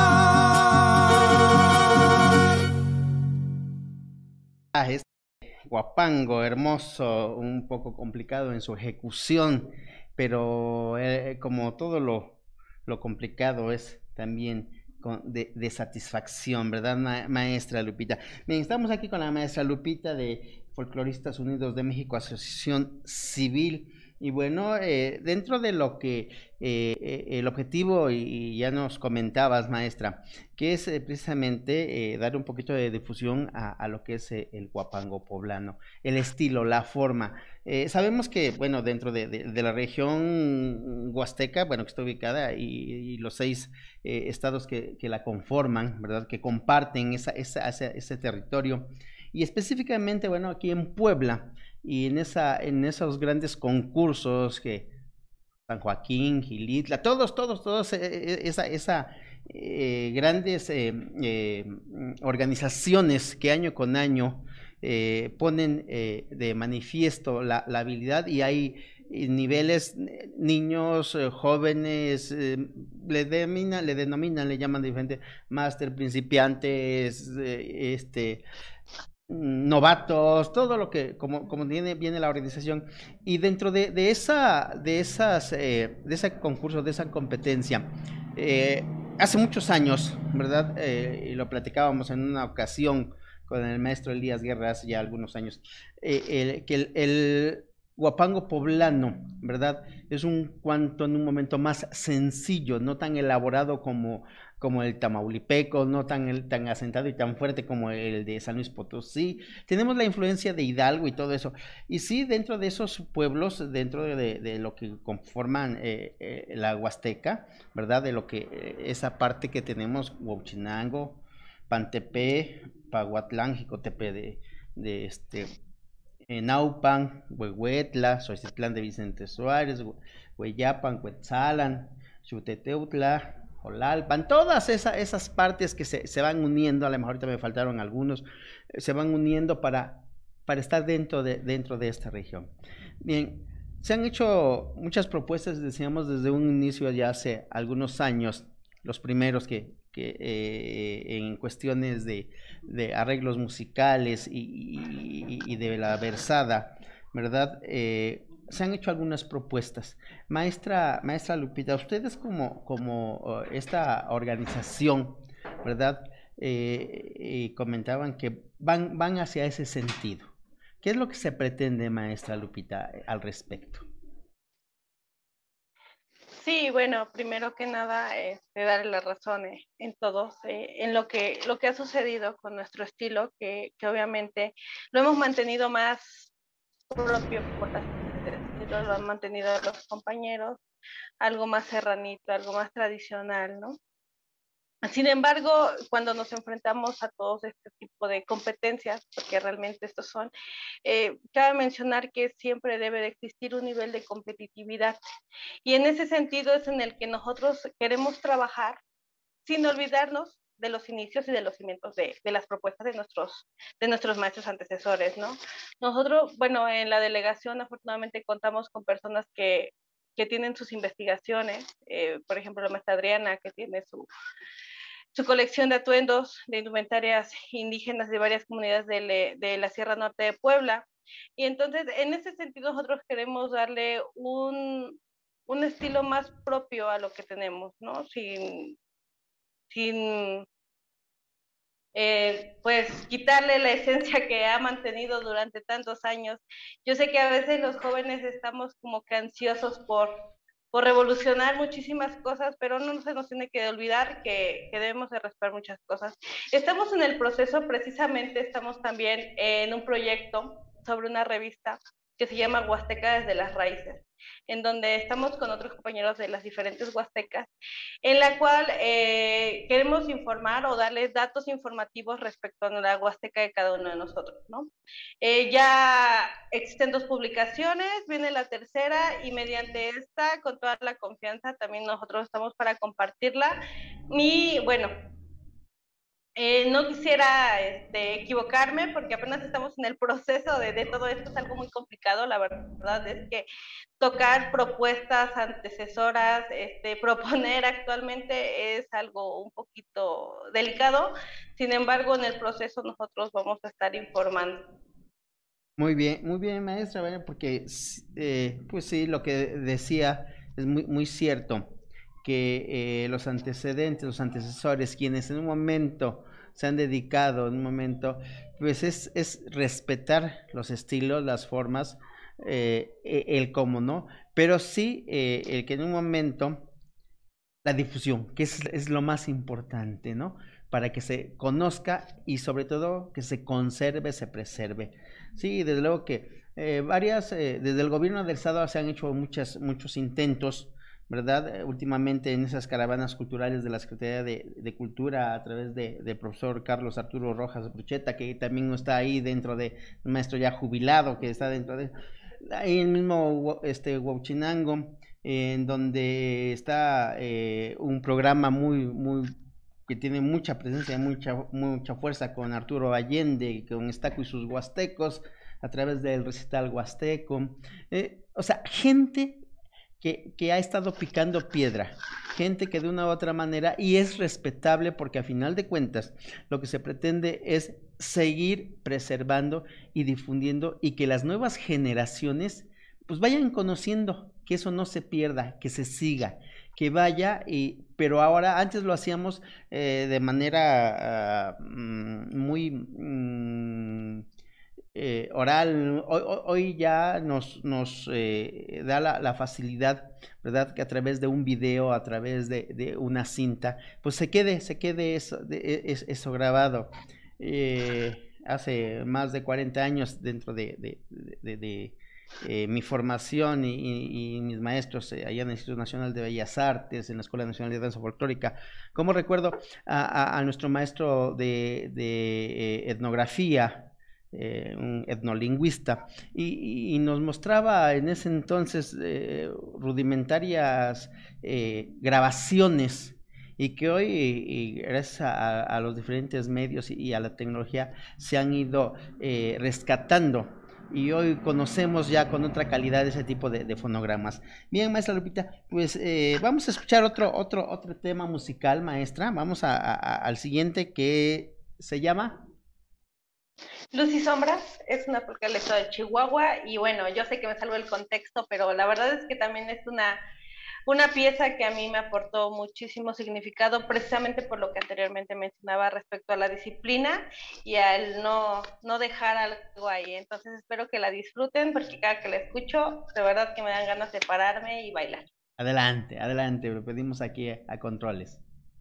Este huapango hermoso, un poco complicado en su ejecución, pero como todo lo complicado es también de satisfacción, ¿verdad, maestra Lupita? Bien, estamos aquí con la maestra Lupita de Folcloristas Unidos de México, asociación civil. Y bueno, dentro de lo que el objetivo, y ya nos comentabas, maestra, que es precisamente dar un poquito de difusión a lo que es el huapango poblano, el estilo, la forma. Sabemos que, bueno, dentro de la región huasteca, bueno, que está ubicada, y los 6 estados que la conforman, ¿verdad?, que comparten ese territorio, y específicamente, bueno, aquí en Puebla, y en esos grandes concursos que San Joaquín, Gilitla, todos grandes organizaciones que año con año ponen de manifiesto la habilidad, y hay niveles, niños, jóvenes, le denominan, le llaman diferente, máster, principiantes, novatos, todo lo que como viene la organización, y dentro de ese concurso, de esa competencia, hace muchos años, ¿verdad? Y lo platicábamos en una ocasión con el maestro Elías Guerra hace ya algunos años, que el huapango poblano, ¿verdad?, es un momento más sencillo, no tan elaborado como el tamaulipeco, no tan asentado y tan fuerte como el de San Luis Potosí. Tenemos la influencia de Hidalgo y todo eso. Y sí, dentro de esos pueblos, dentro de lo que conforman la Huasteca, ¿verdad?, de lo que esa parte que tenemos, Huauchinango, Pantepé, Pahuatlán, Jicotepe Naupan, Huehuetla, Xochitlán de Vicente Suárez, Hueyapan, Cuetzalan, Xuteteutla, Jolalpan, todas esas partes que se van uniendo, a lo mejor ahorita me faltaron algunos, se van uniendo para estar dentro de esta región. Bien, se han hecho muchas propuestas, decíamos, desde un inicio ya hace algunos años, los primeros que en cuestiones de arreglos musicales y de la versada, ¿verdad?, se han hecho algunas propuestas. Maestra Lupita, ustedes como esta organización, ¿verdad?, comentaban que van hacia ese sentido. ¿Qué es lo que se pretende, maestra Lupita, al respecto? Sí, bueno, primero que nada, darle la razón en todos, en lo que ha sucedido con nuestro estilo, que obviamente lo hemos mantenido más propio, por así decirlo, lo han mantenido los compañeros, algo más serranito, algo más tradicional, ¿no? Sin embargo, cuando nos enfrentamos a todos este tipo de competencias, porque realmente estos son, cabe mencionar que siempre debe de existir un nivel de competitividad, y en ese sentido es en el que nosotros queremos trabajar sin olvidarnos de los inicios y de los cimientos de las propuestas de nuestros maestros antecesores, ¿no? Nosotros, bueno, en la delegación afortunadamente contamos con personas que tienen sus investigaciones, por ejemplo, la maestra Adriana, que tiene su colección de atuendos de indumentarias indígenas de varias comunidades de la Sierra Norte de Puebla. Y entonces, en ese sentido, nosotros queremos darle un estilo más propio a lo que tenemos, ¿no? Sin pues quitarle la esencia que ha mantenido durante tantos años. Yo sé que a veces los jóvenes estamos como que ansiosos por revolucionar muchísimas cosas, pero no se nos tiene que olvidar que debemos de respetar muchas cosas. Estamos en el proceso, precisamente estamos también en un proyecto sobre una revista que se llama Huasteca desde las raíces, en donde estamos con otros compañeros de las diferentes huastecas, en la cual queremos informar o darles datos informativos respecto a la huasteca de cada uno de nosotros, ¿no? Ya existen 2 publicaciones, viene la tercera, y mediante esta, con toda la confianza, también nosotros estamos para compartirla. Y bueno, no quisiera equivocarme, porque apenas estamos en el proceso de todo esto, es algo muy complicado. La verdad es que tocar propuestas antecesoras, proponer actualmente es algo un poquito delicado. Sin embargo, en el proceso nosotros vamos a estar informando. Muy bien, maestra, bueno, porque pues sí, lo que decía es muy, muy cierto, que los antecedentes, los antecesores, quienes en un momento se han dedicado en un momento, pues es respetar los estilos, las formas, el cómo, ¿no? Pero sí, el que en un momento, la difusión, que es lo más importante, ¿no? Para que se conozca y sobre todo que se conserve, se preserve. Sí, desde luego que desde el gobierno del estado se han hecho muchos intentos, ¿verdad? Últimamente en esas caravanas culturales de la Secretaría de Cultura a través del profesor Carlos Arturo Rojas Brucheta, que también no está ahí dentro de un maestro ya jubilado, que está dentro de ahí el mismo Huauchinango, en donde está un programa que tiene mucha presencia, mucha fuerza con Arturo Allende, con Estaco y sus huastecos, a través del recital huasteco, o sea, gente que ha estado picando piedra, gente que de una u otra manera, y es respetable porque a final de cuentas lo que se pretende es seguir preservando y difundiendo y que las nuevas generaciones pues vayan conociendo, que eso no se pierda, que se siga, que vaya, pero ahora antes lo hacíamos de manera muy oral. Hoy ya nos da la facilidad, ¿verdad? Que a través de un video, a través de una cinta, pues se quede eso grabado. Hace más de 40 años dentro de mi formación y mis maestros allá en el Instituto Nacional de Bellas Artes, en la Escuela Nacional de Danza Folclórica, como recuerdo a nuestro maestro de etnografía, un etnolingüista, y nos mostraba en ese entonces rudimentarias grabaciones, y que hoy, y gracias a los diferentes medios y a la tecnología, se han ido rescatando, y hoy conocemos ya con otra calidad ese tipo de fonogramas. Bien, maestra Lupita, pues vamos a escuchar otro tema musical, maestra. Vamos al siguiente, que se llama Luz y Sombras. Es una folclore del estado de Chihuahua, y bueno, yo sé que me salgo del contexto, pero la verdad es que también es una pieza que a mí me aportó muchísimo significado, precisamente por lo que anteriormente mencionaba respecto a la disciplina y al no dejar algo ahí. Entonces espero que la disfruten, porque cada que la escucho, de verdad que me dan ganas de pararme y bailar. Adelante, lo pedimos aquí a controles.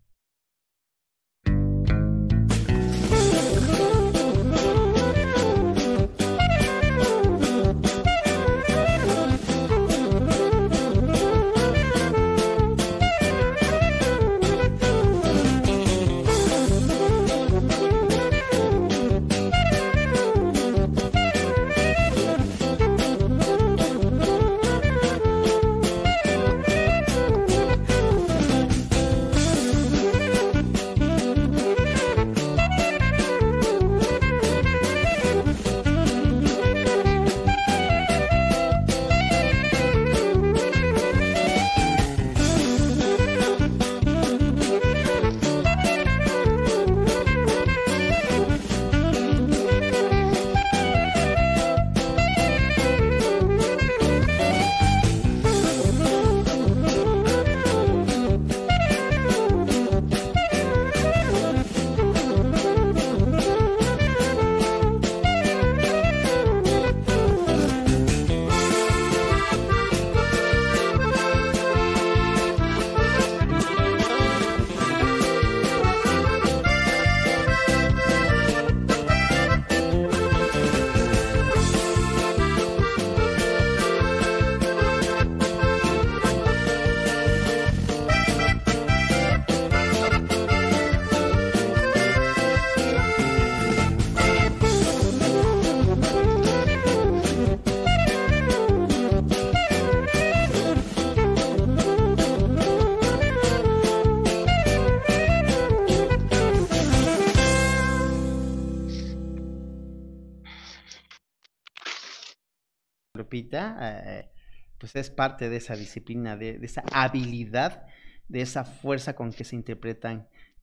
Pues es parte de esa disciplina, de esa habilidad, de esa fuerza con que se interpretan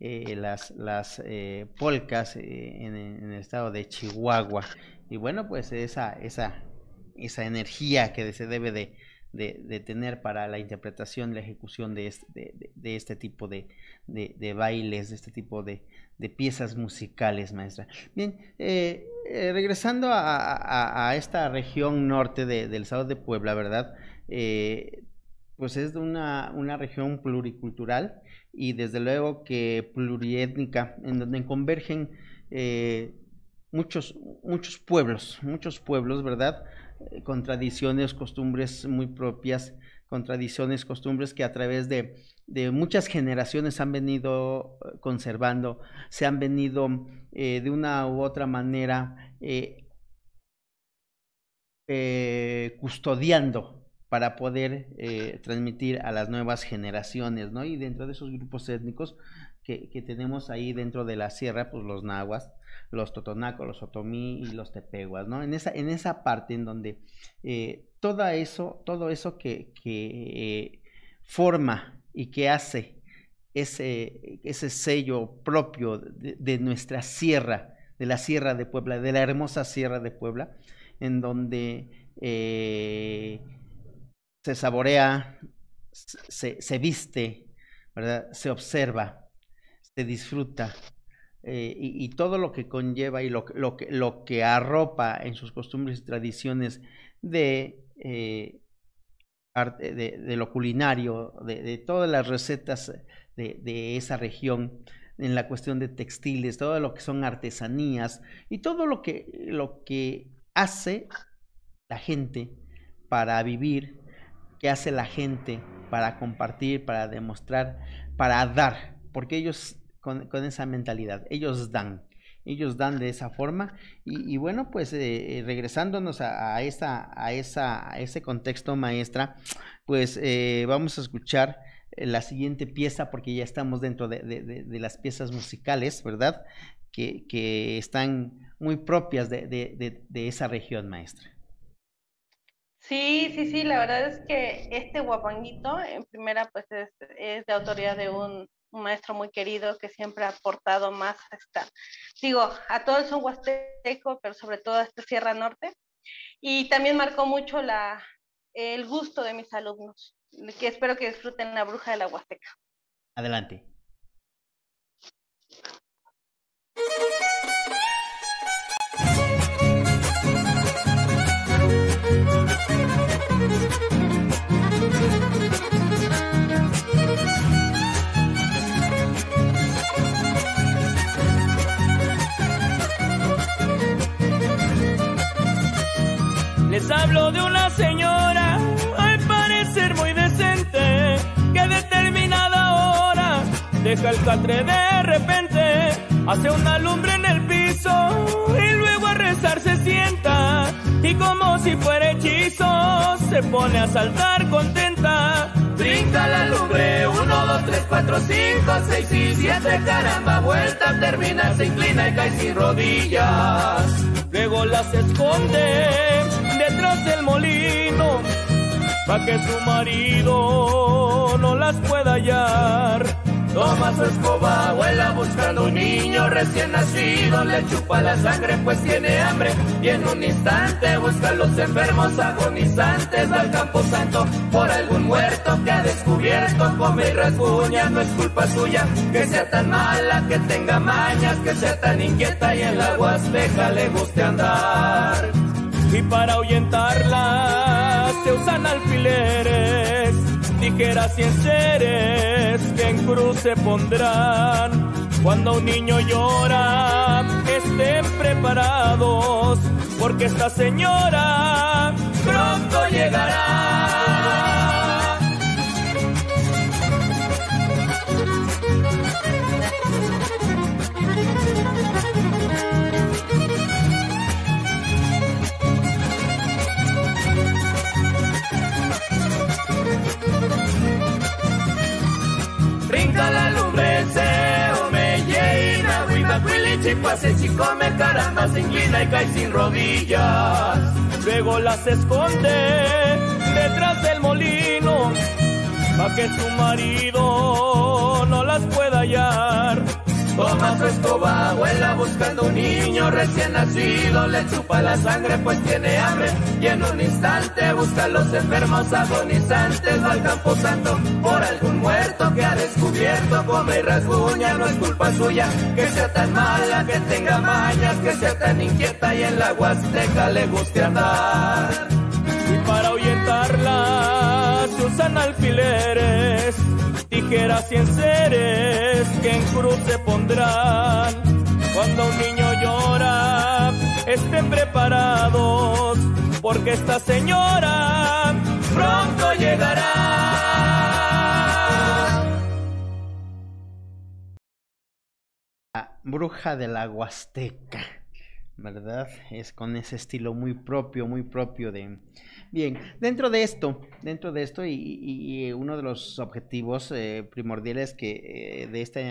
las polcas en el estado de Chihuahua. Y bueno, pues esa energía que se debe tener para la interpretación, la ejecución de este tipo de bailes, de este tipo de piezas musicales, maestra. Bien, regresando a esta región norte del estado de Puebla, ¿verdad? Pues es una región pluricultural y desde luego que pluriétnica, en donde convergen muchos pueblos, ¿verdad? Con tradiciones, costumbres muy propias, con tradiciones, costumbres que a través de muchas generaciones han venido conservando, se han venido de una u otra manera custodiando para poder transmitir a las nuevas generaciones, ¿no? Y dentro de esos grupos étnicos que tenemos ahí dentro de la sierra, pues los nahuas, los totonacos, los otomí y los tepehuas, ¿no? En esa parte en donde todo eso que forma y que hace ese sello propio de nuestra sierra, de la Sierra de Puebla, de la hermosa Sierra de Puebla, en donde se saborea, se viste, ¿verdad? Se observa, se disfruta, y todo lo que conlleva y lo que arropa en sus costumbres y tradiciones de lo culinario, de todas las recetas de esa región, en la cuestión de textiles, todo lo que son artesanías y todo lo que hace la gente para vivir, que hace la gente para compartir, para demostrar, para dar, porque ellos con esa mentalidad, ellos dan de esa forma, y bueno, pues regresándonos a ese contexto, maestra, pues vamos a escuchar la siguiente pieza, porque ya estamos dentro de las piezas musicales, ¿verdad? Que están muy propias de esa región, maestra. Sí, la verdad es que este huapanguito, en primera, pues es de autoría de un maestro muy querido que siempre ha aportado más a todo el son huasteco, pero sobre todo a esta Sierra Norte, y también marcó mucho el gusto de mis alumnos, que espero que disfruten La Bruja de la Huasteca. Adelante. Les hablo de una señora, al parecer muy decente, que determinada hora deja el catre de repente, hace una lumbre en el piso y luego a rezar se sienta, y como si fuera hechizo se pone a saltar contenta. Brinca la lumbre, 1, 2, 3, 4, 5, 6 y 7, caramba, vuelta, termina, se inclina y cae sin rodillas. Luego las esconde detrás del molino, pa' que su marido no las pueda hallar. Toma su escoba, vuela buscando un niño recién nacido, le chupa la sangre pues tiene hambre, y en un instante busca a los enfermos agonizantes al camposanto, por algún muerto que ha descubierto, come y rasguña, no es culpa suya que sea tan mala, que tenga mañas, que sea tan inquieta y en la Huasteca le guste andar. Y para ahuyentarla se usan alfileres, tijeras y enseres que en cruz se pondrán. Cuando un niño llora, estén preparados, porque esta señora pronto llegará. Brinca la lumbre, se me llena, huimacuilichi, pase si come, caramba, se inclina y cae sin rodillas. Luego las esconde detrás del molino, pa' que su marido no las pueda hallar. toma su escoba, vuela buscando un niño recién nacido, le chupa la sangre pues tiene hambre, y en un instante busca a los enfermos agonizantes, va al camposanto por algún muerto que ha descubierto, come y rasguña, no es culpa suya que sea tan mala, que tenga mañas, que sea tan inquieta y en la Huasteca le guste andar. Y para ahuyentarla se usan alfileres, tijeras y enseres que en cruz se pondrán. Cuando un niño llora, estén preparados, porque esta señora pronto llegará. La bruja de la Huasteca, ¿verdad? Es con ese estilo muy propio de... Bien, dentro de esto y uno de los objetivos primordiales que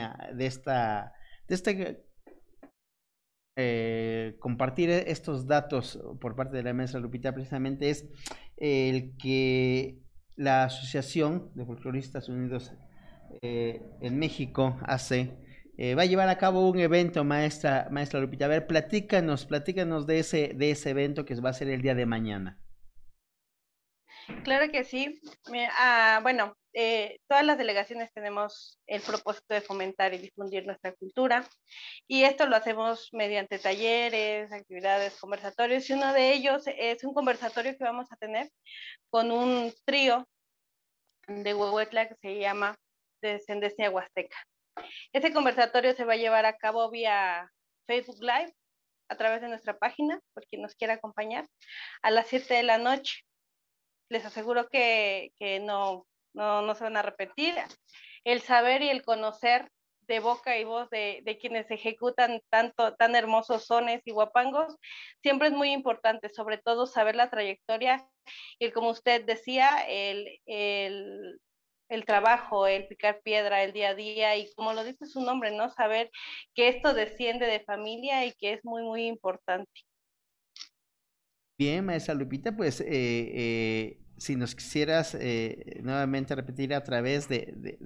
compartir estos datos por parte de la maestra Lupita precisamente es el que la Asociación de Folcloristas Unidos en México va a llevar a cabo un evento, maestra Lupita. A ver, platícanos de ese evento que va a ser el día de mañana. Claro que sí. Bueno, todas las delegaciones tenemos el propósito de fomentar y difundir nuestra cultura, y esto lo hacemos mediante talleres, actividades, conversatorios, y uno de ellos es un conversatorio que vamos a tener con un trío de Huehuetla que se llama Descendencia Huasteca. Este conversatorio se va a llevar a cabo vía Facebook Live a través de nuestra página, por quien nos quiera acompañar, a las 7 de la noche. Les aseguro que no se van a repetir. El saber y el conocer de boca y voz de quienes ejecutan tan hermosos sones y guapangos siempre es muy importante, sobre todo saber la trayectoria y, como usted decía, el trabajo, el picar piedra, el día a día, y como lo dice su nombre, ¿no? Saber que esto desciende de familia y que es muy, muy importante. Bien, maestra Lupita, pues si nos quisieras nuevamente repetir a través de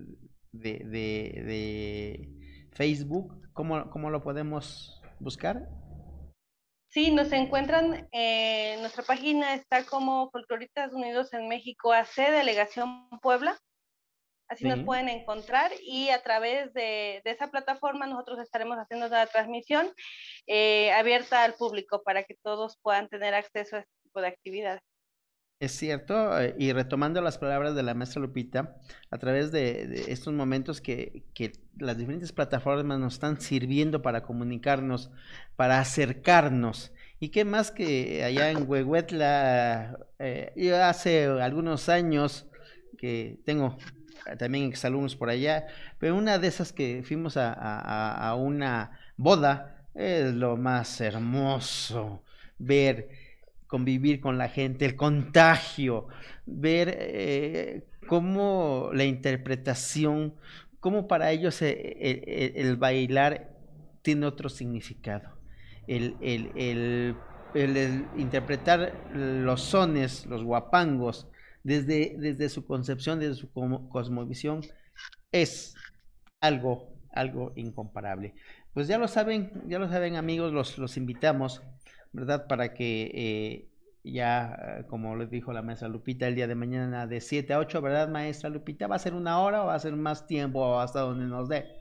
Facebook, ¿cómo lo podemos buscar? Sí, nos encuentran, nuestra página está como Folcloristas Unidos en México AC, Delegación Puebla. Así nos pueden encontrar, y a través de esa plataforma nosotros estaremos haciendo una transmisión abierta al público para que todos puedan tener acceso a este tipo de actividades. Es cierto, y retomando las palabras de la maestra Lupita, a través de estos momentos que las diferentes plataformas nos están sirviendo para comunicarnos, para acercarnos, y qué más que allá en Huehuetla, yo hace algunos años que tengo también exalumnos por allá, pero una de esas que fuimos a una boda, es lo más hermoso, convivir con la gente, el contagio, ver cómo la interpretación, cómo para ellos el bailar tiene otro significado, el interpretar los sones, los guapangos, desde su concepción, desde su cosmovisión, es algo incomparable. Pues ya lo saben amigos, los invitamos, ¿verdad? Para que como les dijo la maestra Lupita, el día de mañana de 7 a 8, ¿verdad, maestra Lupita? ¿Va a ser 1 hora o va a ser más tiempo hasta donde nos dé?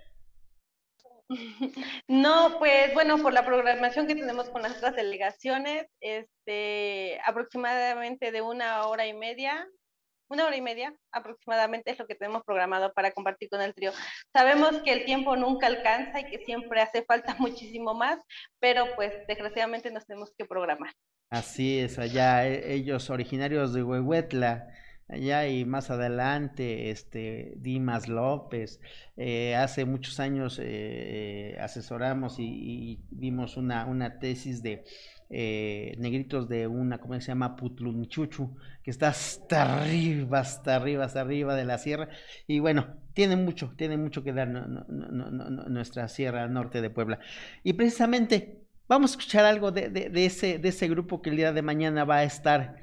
No, pues bueno, por la programación que tenemos con las otras delegaciones, aproximadamente de 1 hora y media aproximadamente es lo que tenemos programado para compartir con el trío. Sabemos que el tiempo nunca alcanza y que siempre hace falta muchísimo más, pero pues desgraciadamente nos tenemos que programar. Así es, allá ellos originarios de Huehuetla, allá y más adelante, Dimas López, hace muchos años asesoramos y vimos una tesis de negritos de ¿cómo se llama? Putlunchuchu, que está hasta arriba de la sierra, y bueno, tiene mucho que dar nuestra sierra norte de Puebla, y precisamente vamos a escuchar algo de ese grupo que el día de mañana va a estar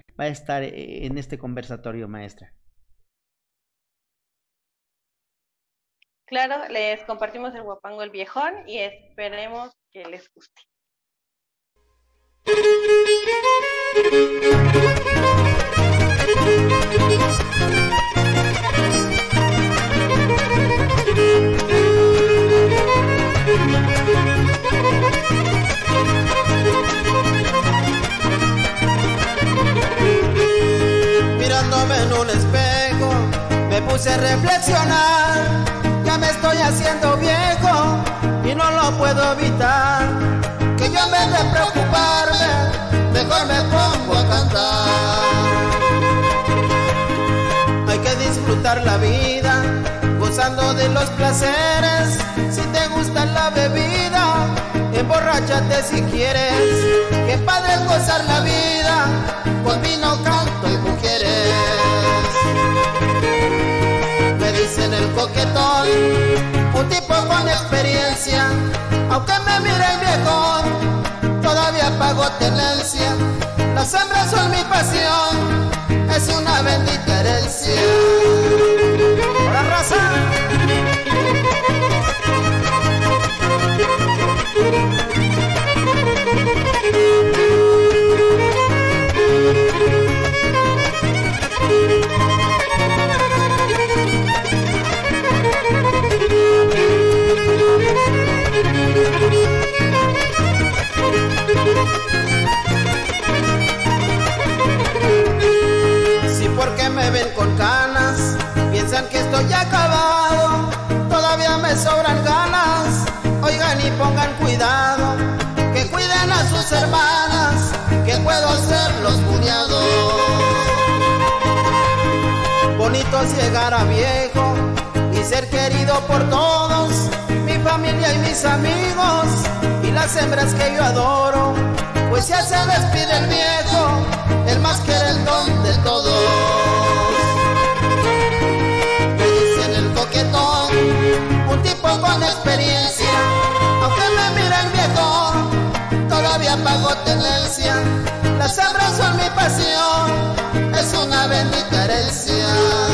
en este conversatorio, maestra. Claro, les compartimos el Huapango El Viejón y esperemos que les guste. Mirándome en un espejo, me puse a reflexionar. Ya me estoy haciendo viejo y no lo puedo evitar. Que yo en vez de preocuparme, mejor me pongo a cantar. Hay que disfrutar la vida, gozando de los placeres. Si te gusta la bebida, emborráchate si quieres. Qué padre es gozar la vida, con vino, canto y mujeres. Me dicen el coquetón, un tipo con experiencia. Aunque me miren viejón, todavía pago tenencia. Las hembras son mi pasión, es una bendita herencia. ¡Hola, raza! Si porque me ven con canas piensan que estoy acabado, todavía me sobran ganas. Oigan y pongan cuidado, que cuiden a sus hermanas, que puedo ser los cuñados. Bonito es llegar a viejo y ser querido por todos, mi familia y mis amigos y las hembras que yo adoro. Pues ya se despide el viejo, el más querendón de todos. Me dicen el coquetón, un tipo con experiencia. Aunque me mira el viejo, todavía pago tenencia. Las hembras son mi pasión, es una bendita herencia.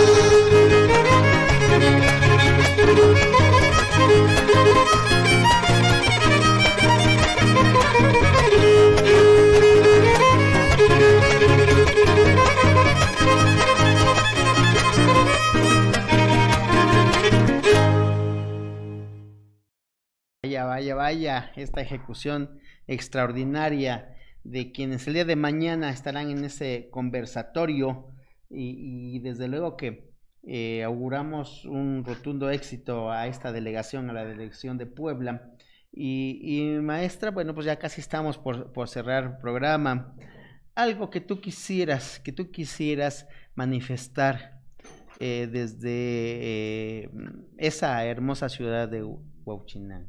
Vaya, esta ejecución extraordinaria de quienes el día de mañana estarán en ese conversatorio y desde luego que auguramos un rotundo éxito a esta delegación, a la delegación de Puebla. Y maestra, bueno, pues ya casi estamos por cerrar el programa. Algo que tú quisieras manifestar desde esa hermosa ciudad de Huauchinango.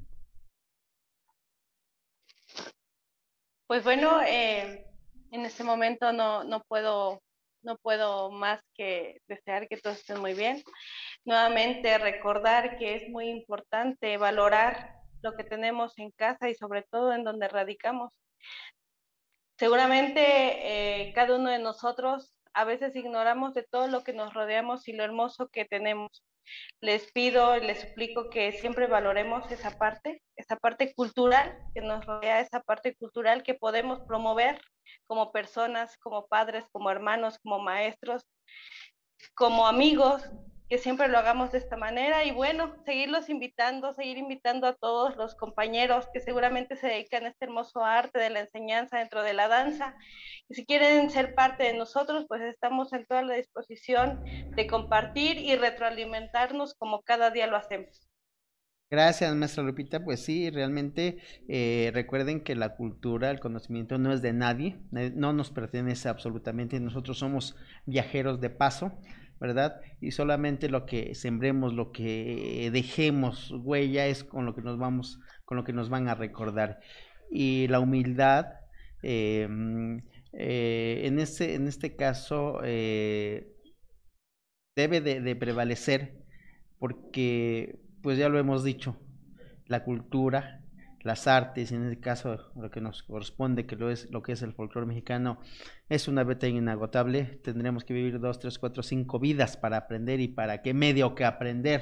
Pues bueno, en este momento no puedo más que desear que todos estén muy bien. Nuevamente recordar que es muy importante valorar lo que tenemos en casa y sobre todo en donde radicamos. Seguramente cada uno de nosotros a veces ignoramos de todo lo que nos rodeamos y lo hermoso que tenemos. Les pido y les suplico que siempre valoremos esa parte cultural que nos rodea, esa parte cultural que podemos promover como personas, como padres, como hermanos, como maestros, como amigos, que siempre lo hagamos de esta manera y bueno, seguir invitando a todos los compañeros que seguramente se dedican a este hermoso arte de la enseñanza dentro de la danza. Y si quieren ser parte de nosotros, pues estamos en toda la disposición de compartir y retroalimentarnos como cada día lo hacemos. Gracias, maestra Lupita. Pues sí, realmente recuerden que la cultura, el conocimiento no es de nadie, no nos pertenece absolutamente, nosotros somos viajeros de paso, ¿verdad? Y solamente lo que sembremos, lo que dejemos huella es con lo que nos van a recordar. Y la humildad, en este caso, debe de prevalecer, porque pues ya lo hemos dicho, la cultura, las artes, en este caso lo que nos corresponde, que lo que es el folclore mexicano, es una beta inagotable. Tendremos que vivir 2, 3, 4, 5 vidas para aprender, y para qué medio que aprender,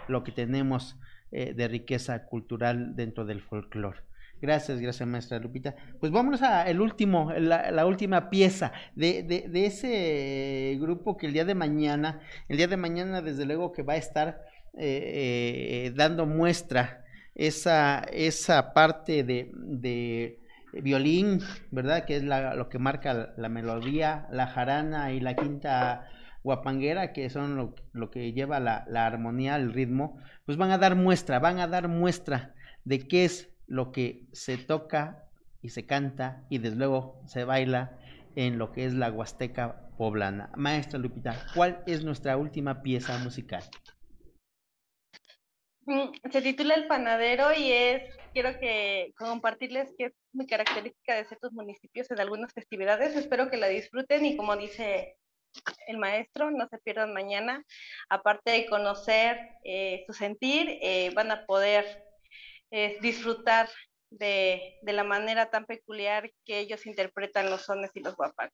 lo que tenemos de riqueza cultural dentro del folclore. Gracias, maestra Lupita. Pues vámonos a la última pieza de ese grupo que el día de mañana desde luego que va a estar dando muestra esa parte de violín, ¿verdad? Que es lo que marca la melodía, la jarana y la quinta guapanguera, que son lo que lleva la armonía, el ritmo. Pues van a dar muestra de qué es lo que se toca y se canta y desde luego se baila en lo que es la Huasteca poblana. Maestra Lupita, ¿cuál es nuestra última pieza musical? Se titula El Panadero y quiero compartirles que es muy característica de ciertos municipios en algunas festividades. Espero que la disfruten y, como dice el maestro, no se pierdan mañana. Aparte de conocer su sentir, van a poder disfrutar de la manera tan peculiar que ellos interpretan los sones y los guapangos.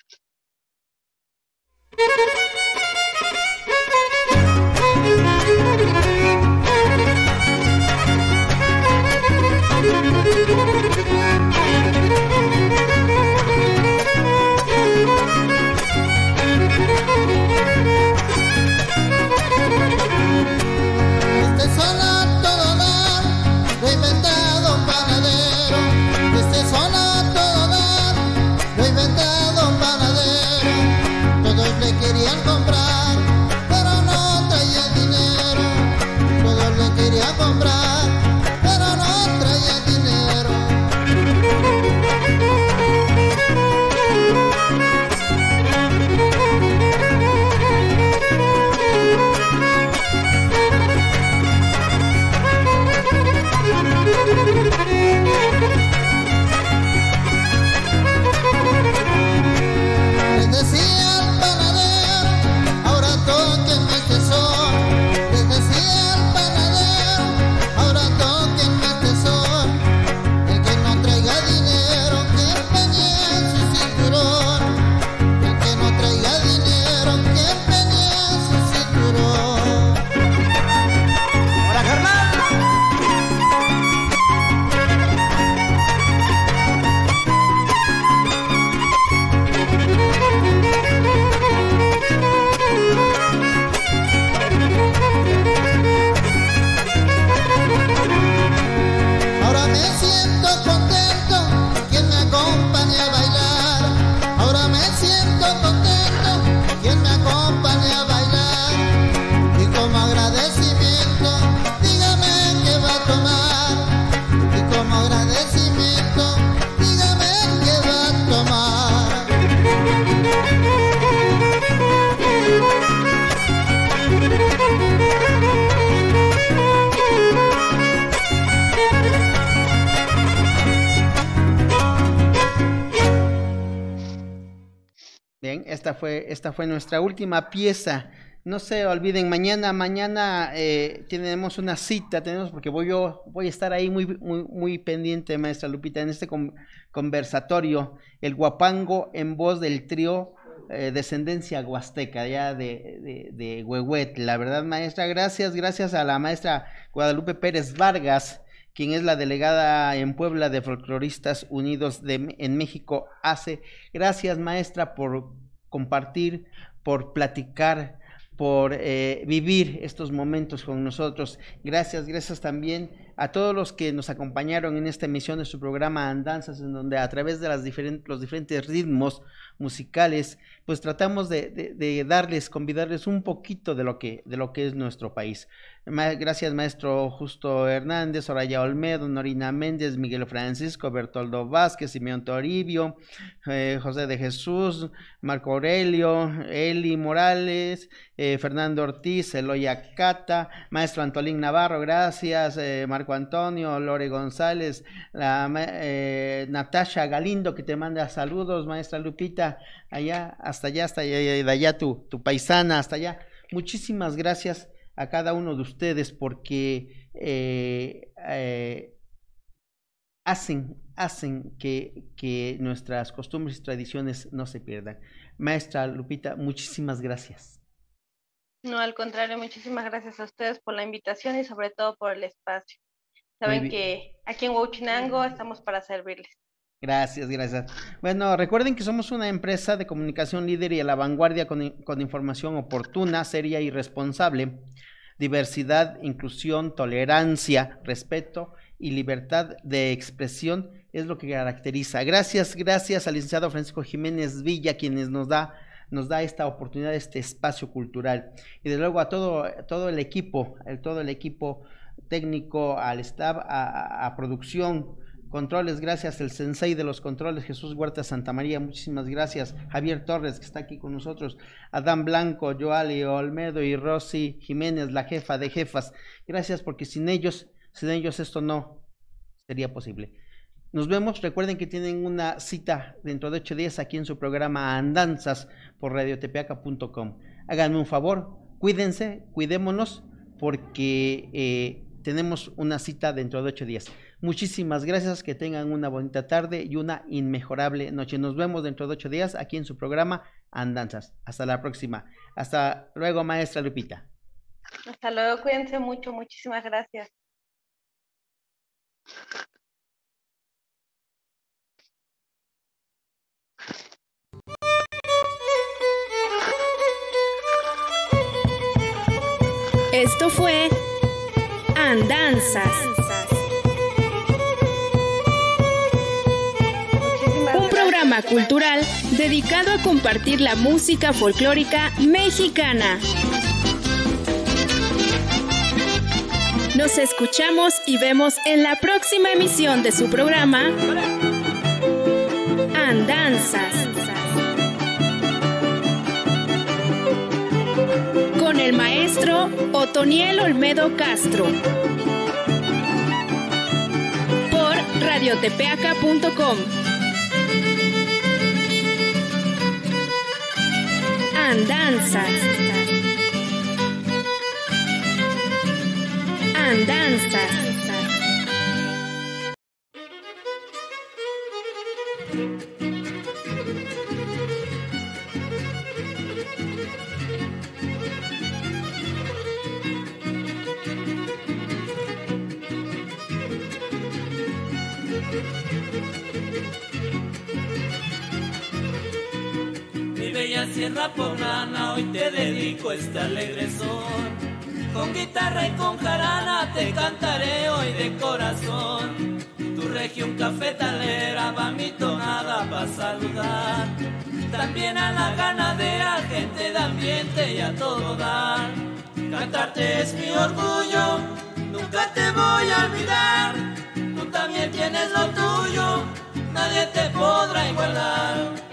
Este sola todo dar, lo ha inventado un panadero. Este sola todo dar, lo ha inventado un panadero. Todos le querían comprar, pero no traía dinero. Todos le querían comprar, pero no traía dinero. Les decía al panadero, ahora tóquenme este son. Les decía al panadero, ahora tóquenme este son. El que no traiga dinero, que empeñe su cinturón. El que no traiga dinero, que empeñe su cinturón. ¡Ahora, carnal! Ahora me siento contento, quien me acompañe a bailar. Ahora me siento contento, quien me acompañe a bailar. Y como agradecimiento, dígame qué va a tomar. Y como agradecimiento, dígame qué va a tomar. Bien, esta fue nuestra última pieza. No se olviden, mañana tenemos una cita, porque voy a estar ahí muy pendiente, maestra Lupita, en este conversatorio, el guapango en voz del trío Descendencia Huasteca, ya de Huehuetl. La verdad, maestra, gracias a la maestra Guadalupe Pérez Vargas, quien es la delegada en Puebla de Folcloristas Unidos en México, ACE. Gracias, maestra, por compartir, por platicar, por vivir estos momentos con nosotros. Gracias también a todos los que nos acompañaron en esta emisión de su programa Andanzas, en donde a través de los diferentes ritmos musicales, pues tratamos de convidarles un poquito de lo que es nuestro país. Gracias, maestro Justo Hernández, Soraya Olmedo, Norina Méndez, Miguel Francisco, Bertoldo Vázquez, Simeón Toribio, José de Jesús, Marco Aurelio, Eli Morales, Fernando Ortiz, Eloya Cata, maestro Antolín Navarro, gracias, Marco Antonio, Lore González, Natasha Galindo, que te manda saludos, maestra Lupita, hasta allá, tu paisana, hasta allá. Muchísimas gracias a cada uno de ustedes, porque hacen que nuestras costumbres y tradiciones no se pierdan. Maestra Lupita, muchísimas gracias. No, al contrario, muchísimas gracias a ustedes por la invitación y sobre todo por el espacio. Saben que aquí en Huachinango estamos para servirles. Gracias. Bueno, recuerden que somos una empresa de comunicación líder y a la vanguardia con información oportuna, seria y responsable. Diversidad, inclusión, tolerancia, respeto y libertad de expresión es lo que caracteriza. Gracias al licenciado Francisco Jiménez Villa, quienes nos da esta oportunidad, este espacio cultural. Y desde luego a todo el equipo técnico, al staff, a producción, controles, gracias al sensei de los controles, Jesús Huerta Santa María, muchísimas gracias. Javier Torres, que está aquí con nosotros, Adán Blanco, Joali Olmedo y Rosy Jiménez, la jefa de jefas. Gracias, porque sin ellos esto no sería posible. Nos vemos, recuerden que tienen una cita dentro de 8 días aquí en su programa Andanzas por radiotepeaca.com. Háganme un favor, cuídense, cuidémonos, porque tenemos una cita dentro de 8 días. Muchísimas gracias, que tengan una bonita tarde y una inmejorable noche. Nos vemos dentro de 8 días aquí en su programa Andanzas. Hasta la próxima. Hasta luego, maestra Lupita. Hasta luego, cuídense mucho, muchísimas gracias. Esto fue Andanzas. Un programa cultural dedicado a compartir la música folclórica mexicana. Nos escuchamos y vemos en la próxima emisión de su programa Andanzas. Con el maestro Otoniel Olmedo Castro. Por radiotepeaca.com. Andanzas. Andanzas. Sierra Poblana, hoy te dedico este alegre son. Con guitarra y con jarana te cantaré hoy de corazón. Tu región cafetalera va mi tonada pa' saludar. También a la ganadera, gente de ambiente y a todo dar. Cantarte es mi orgullo, nunca te voy a olvidar. Tú también tienes lo tuyo, nadie te podrá igualar.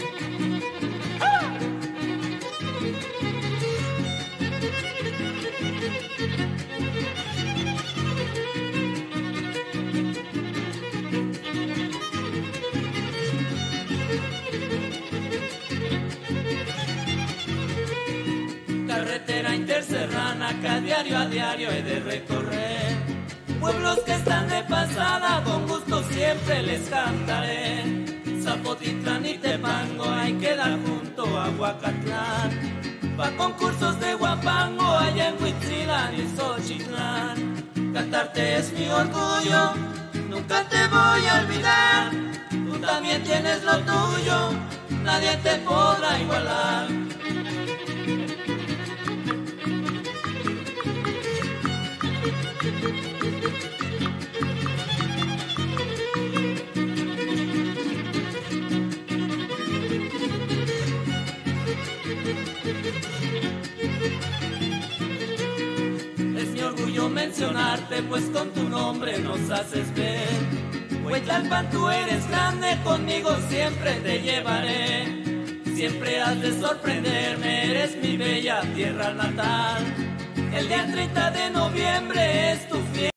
Carretera interserrana que a diario he de recorrer. Pueblos que están de pasada, con gusto siempre les cantaré. Zapotitlán y Tepango, hay que dar junto a Huacatlán. Pa' concursos de guapango, allá en Huitzilán y Xochitlán. Cantarte es mi orgullo, nunca te voy a olvidar. Tú también tienes lo tuyo, nadie te podrá igualar. Es mi orgullo mencionarte, pues con tu nombre nos haces ver. Huitlalpan, tú eres grande, conmigo siempre te llevaré. Siempre has de sorprenderme, eres mi bella tierra natal. El día 30 de noviembre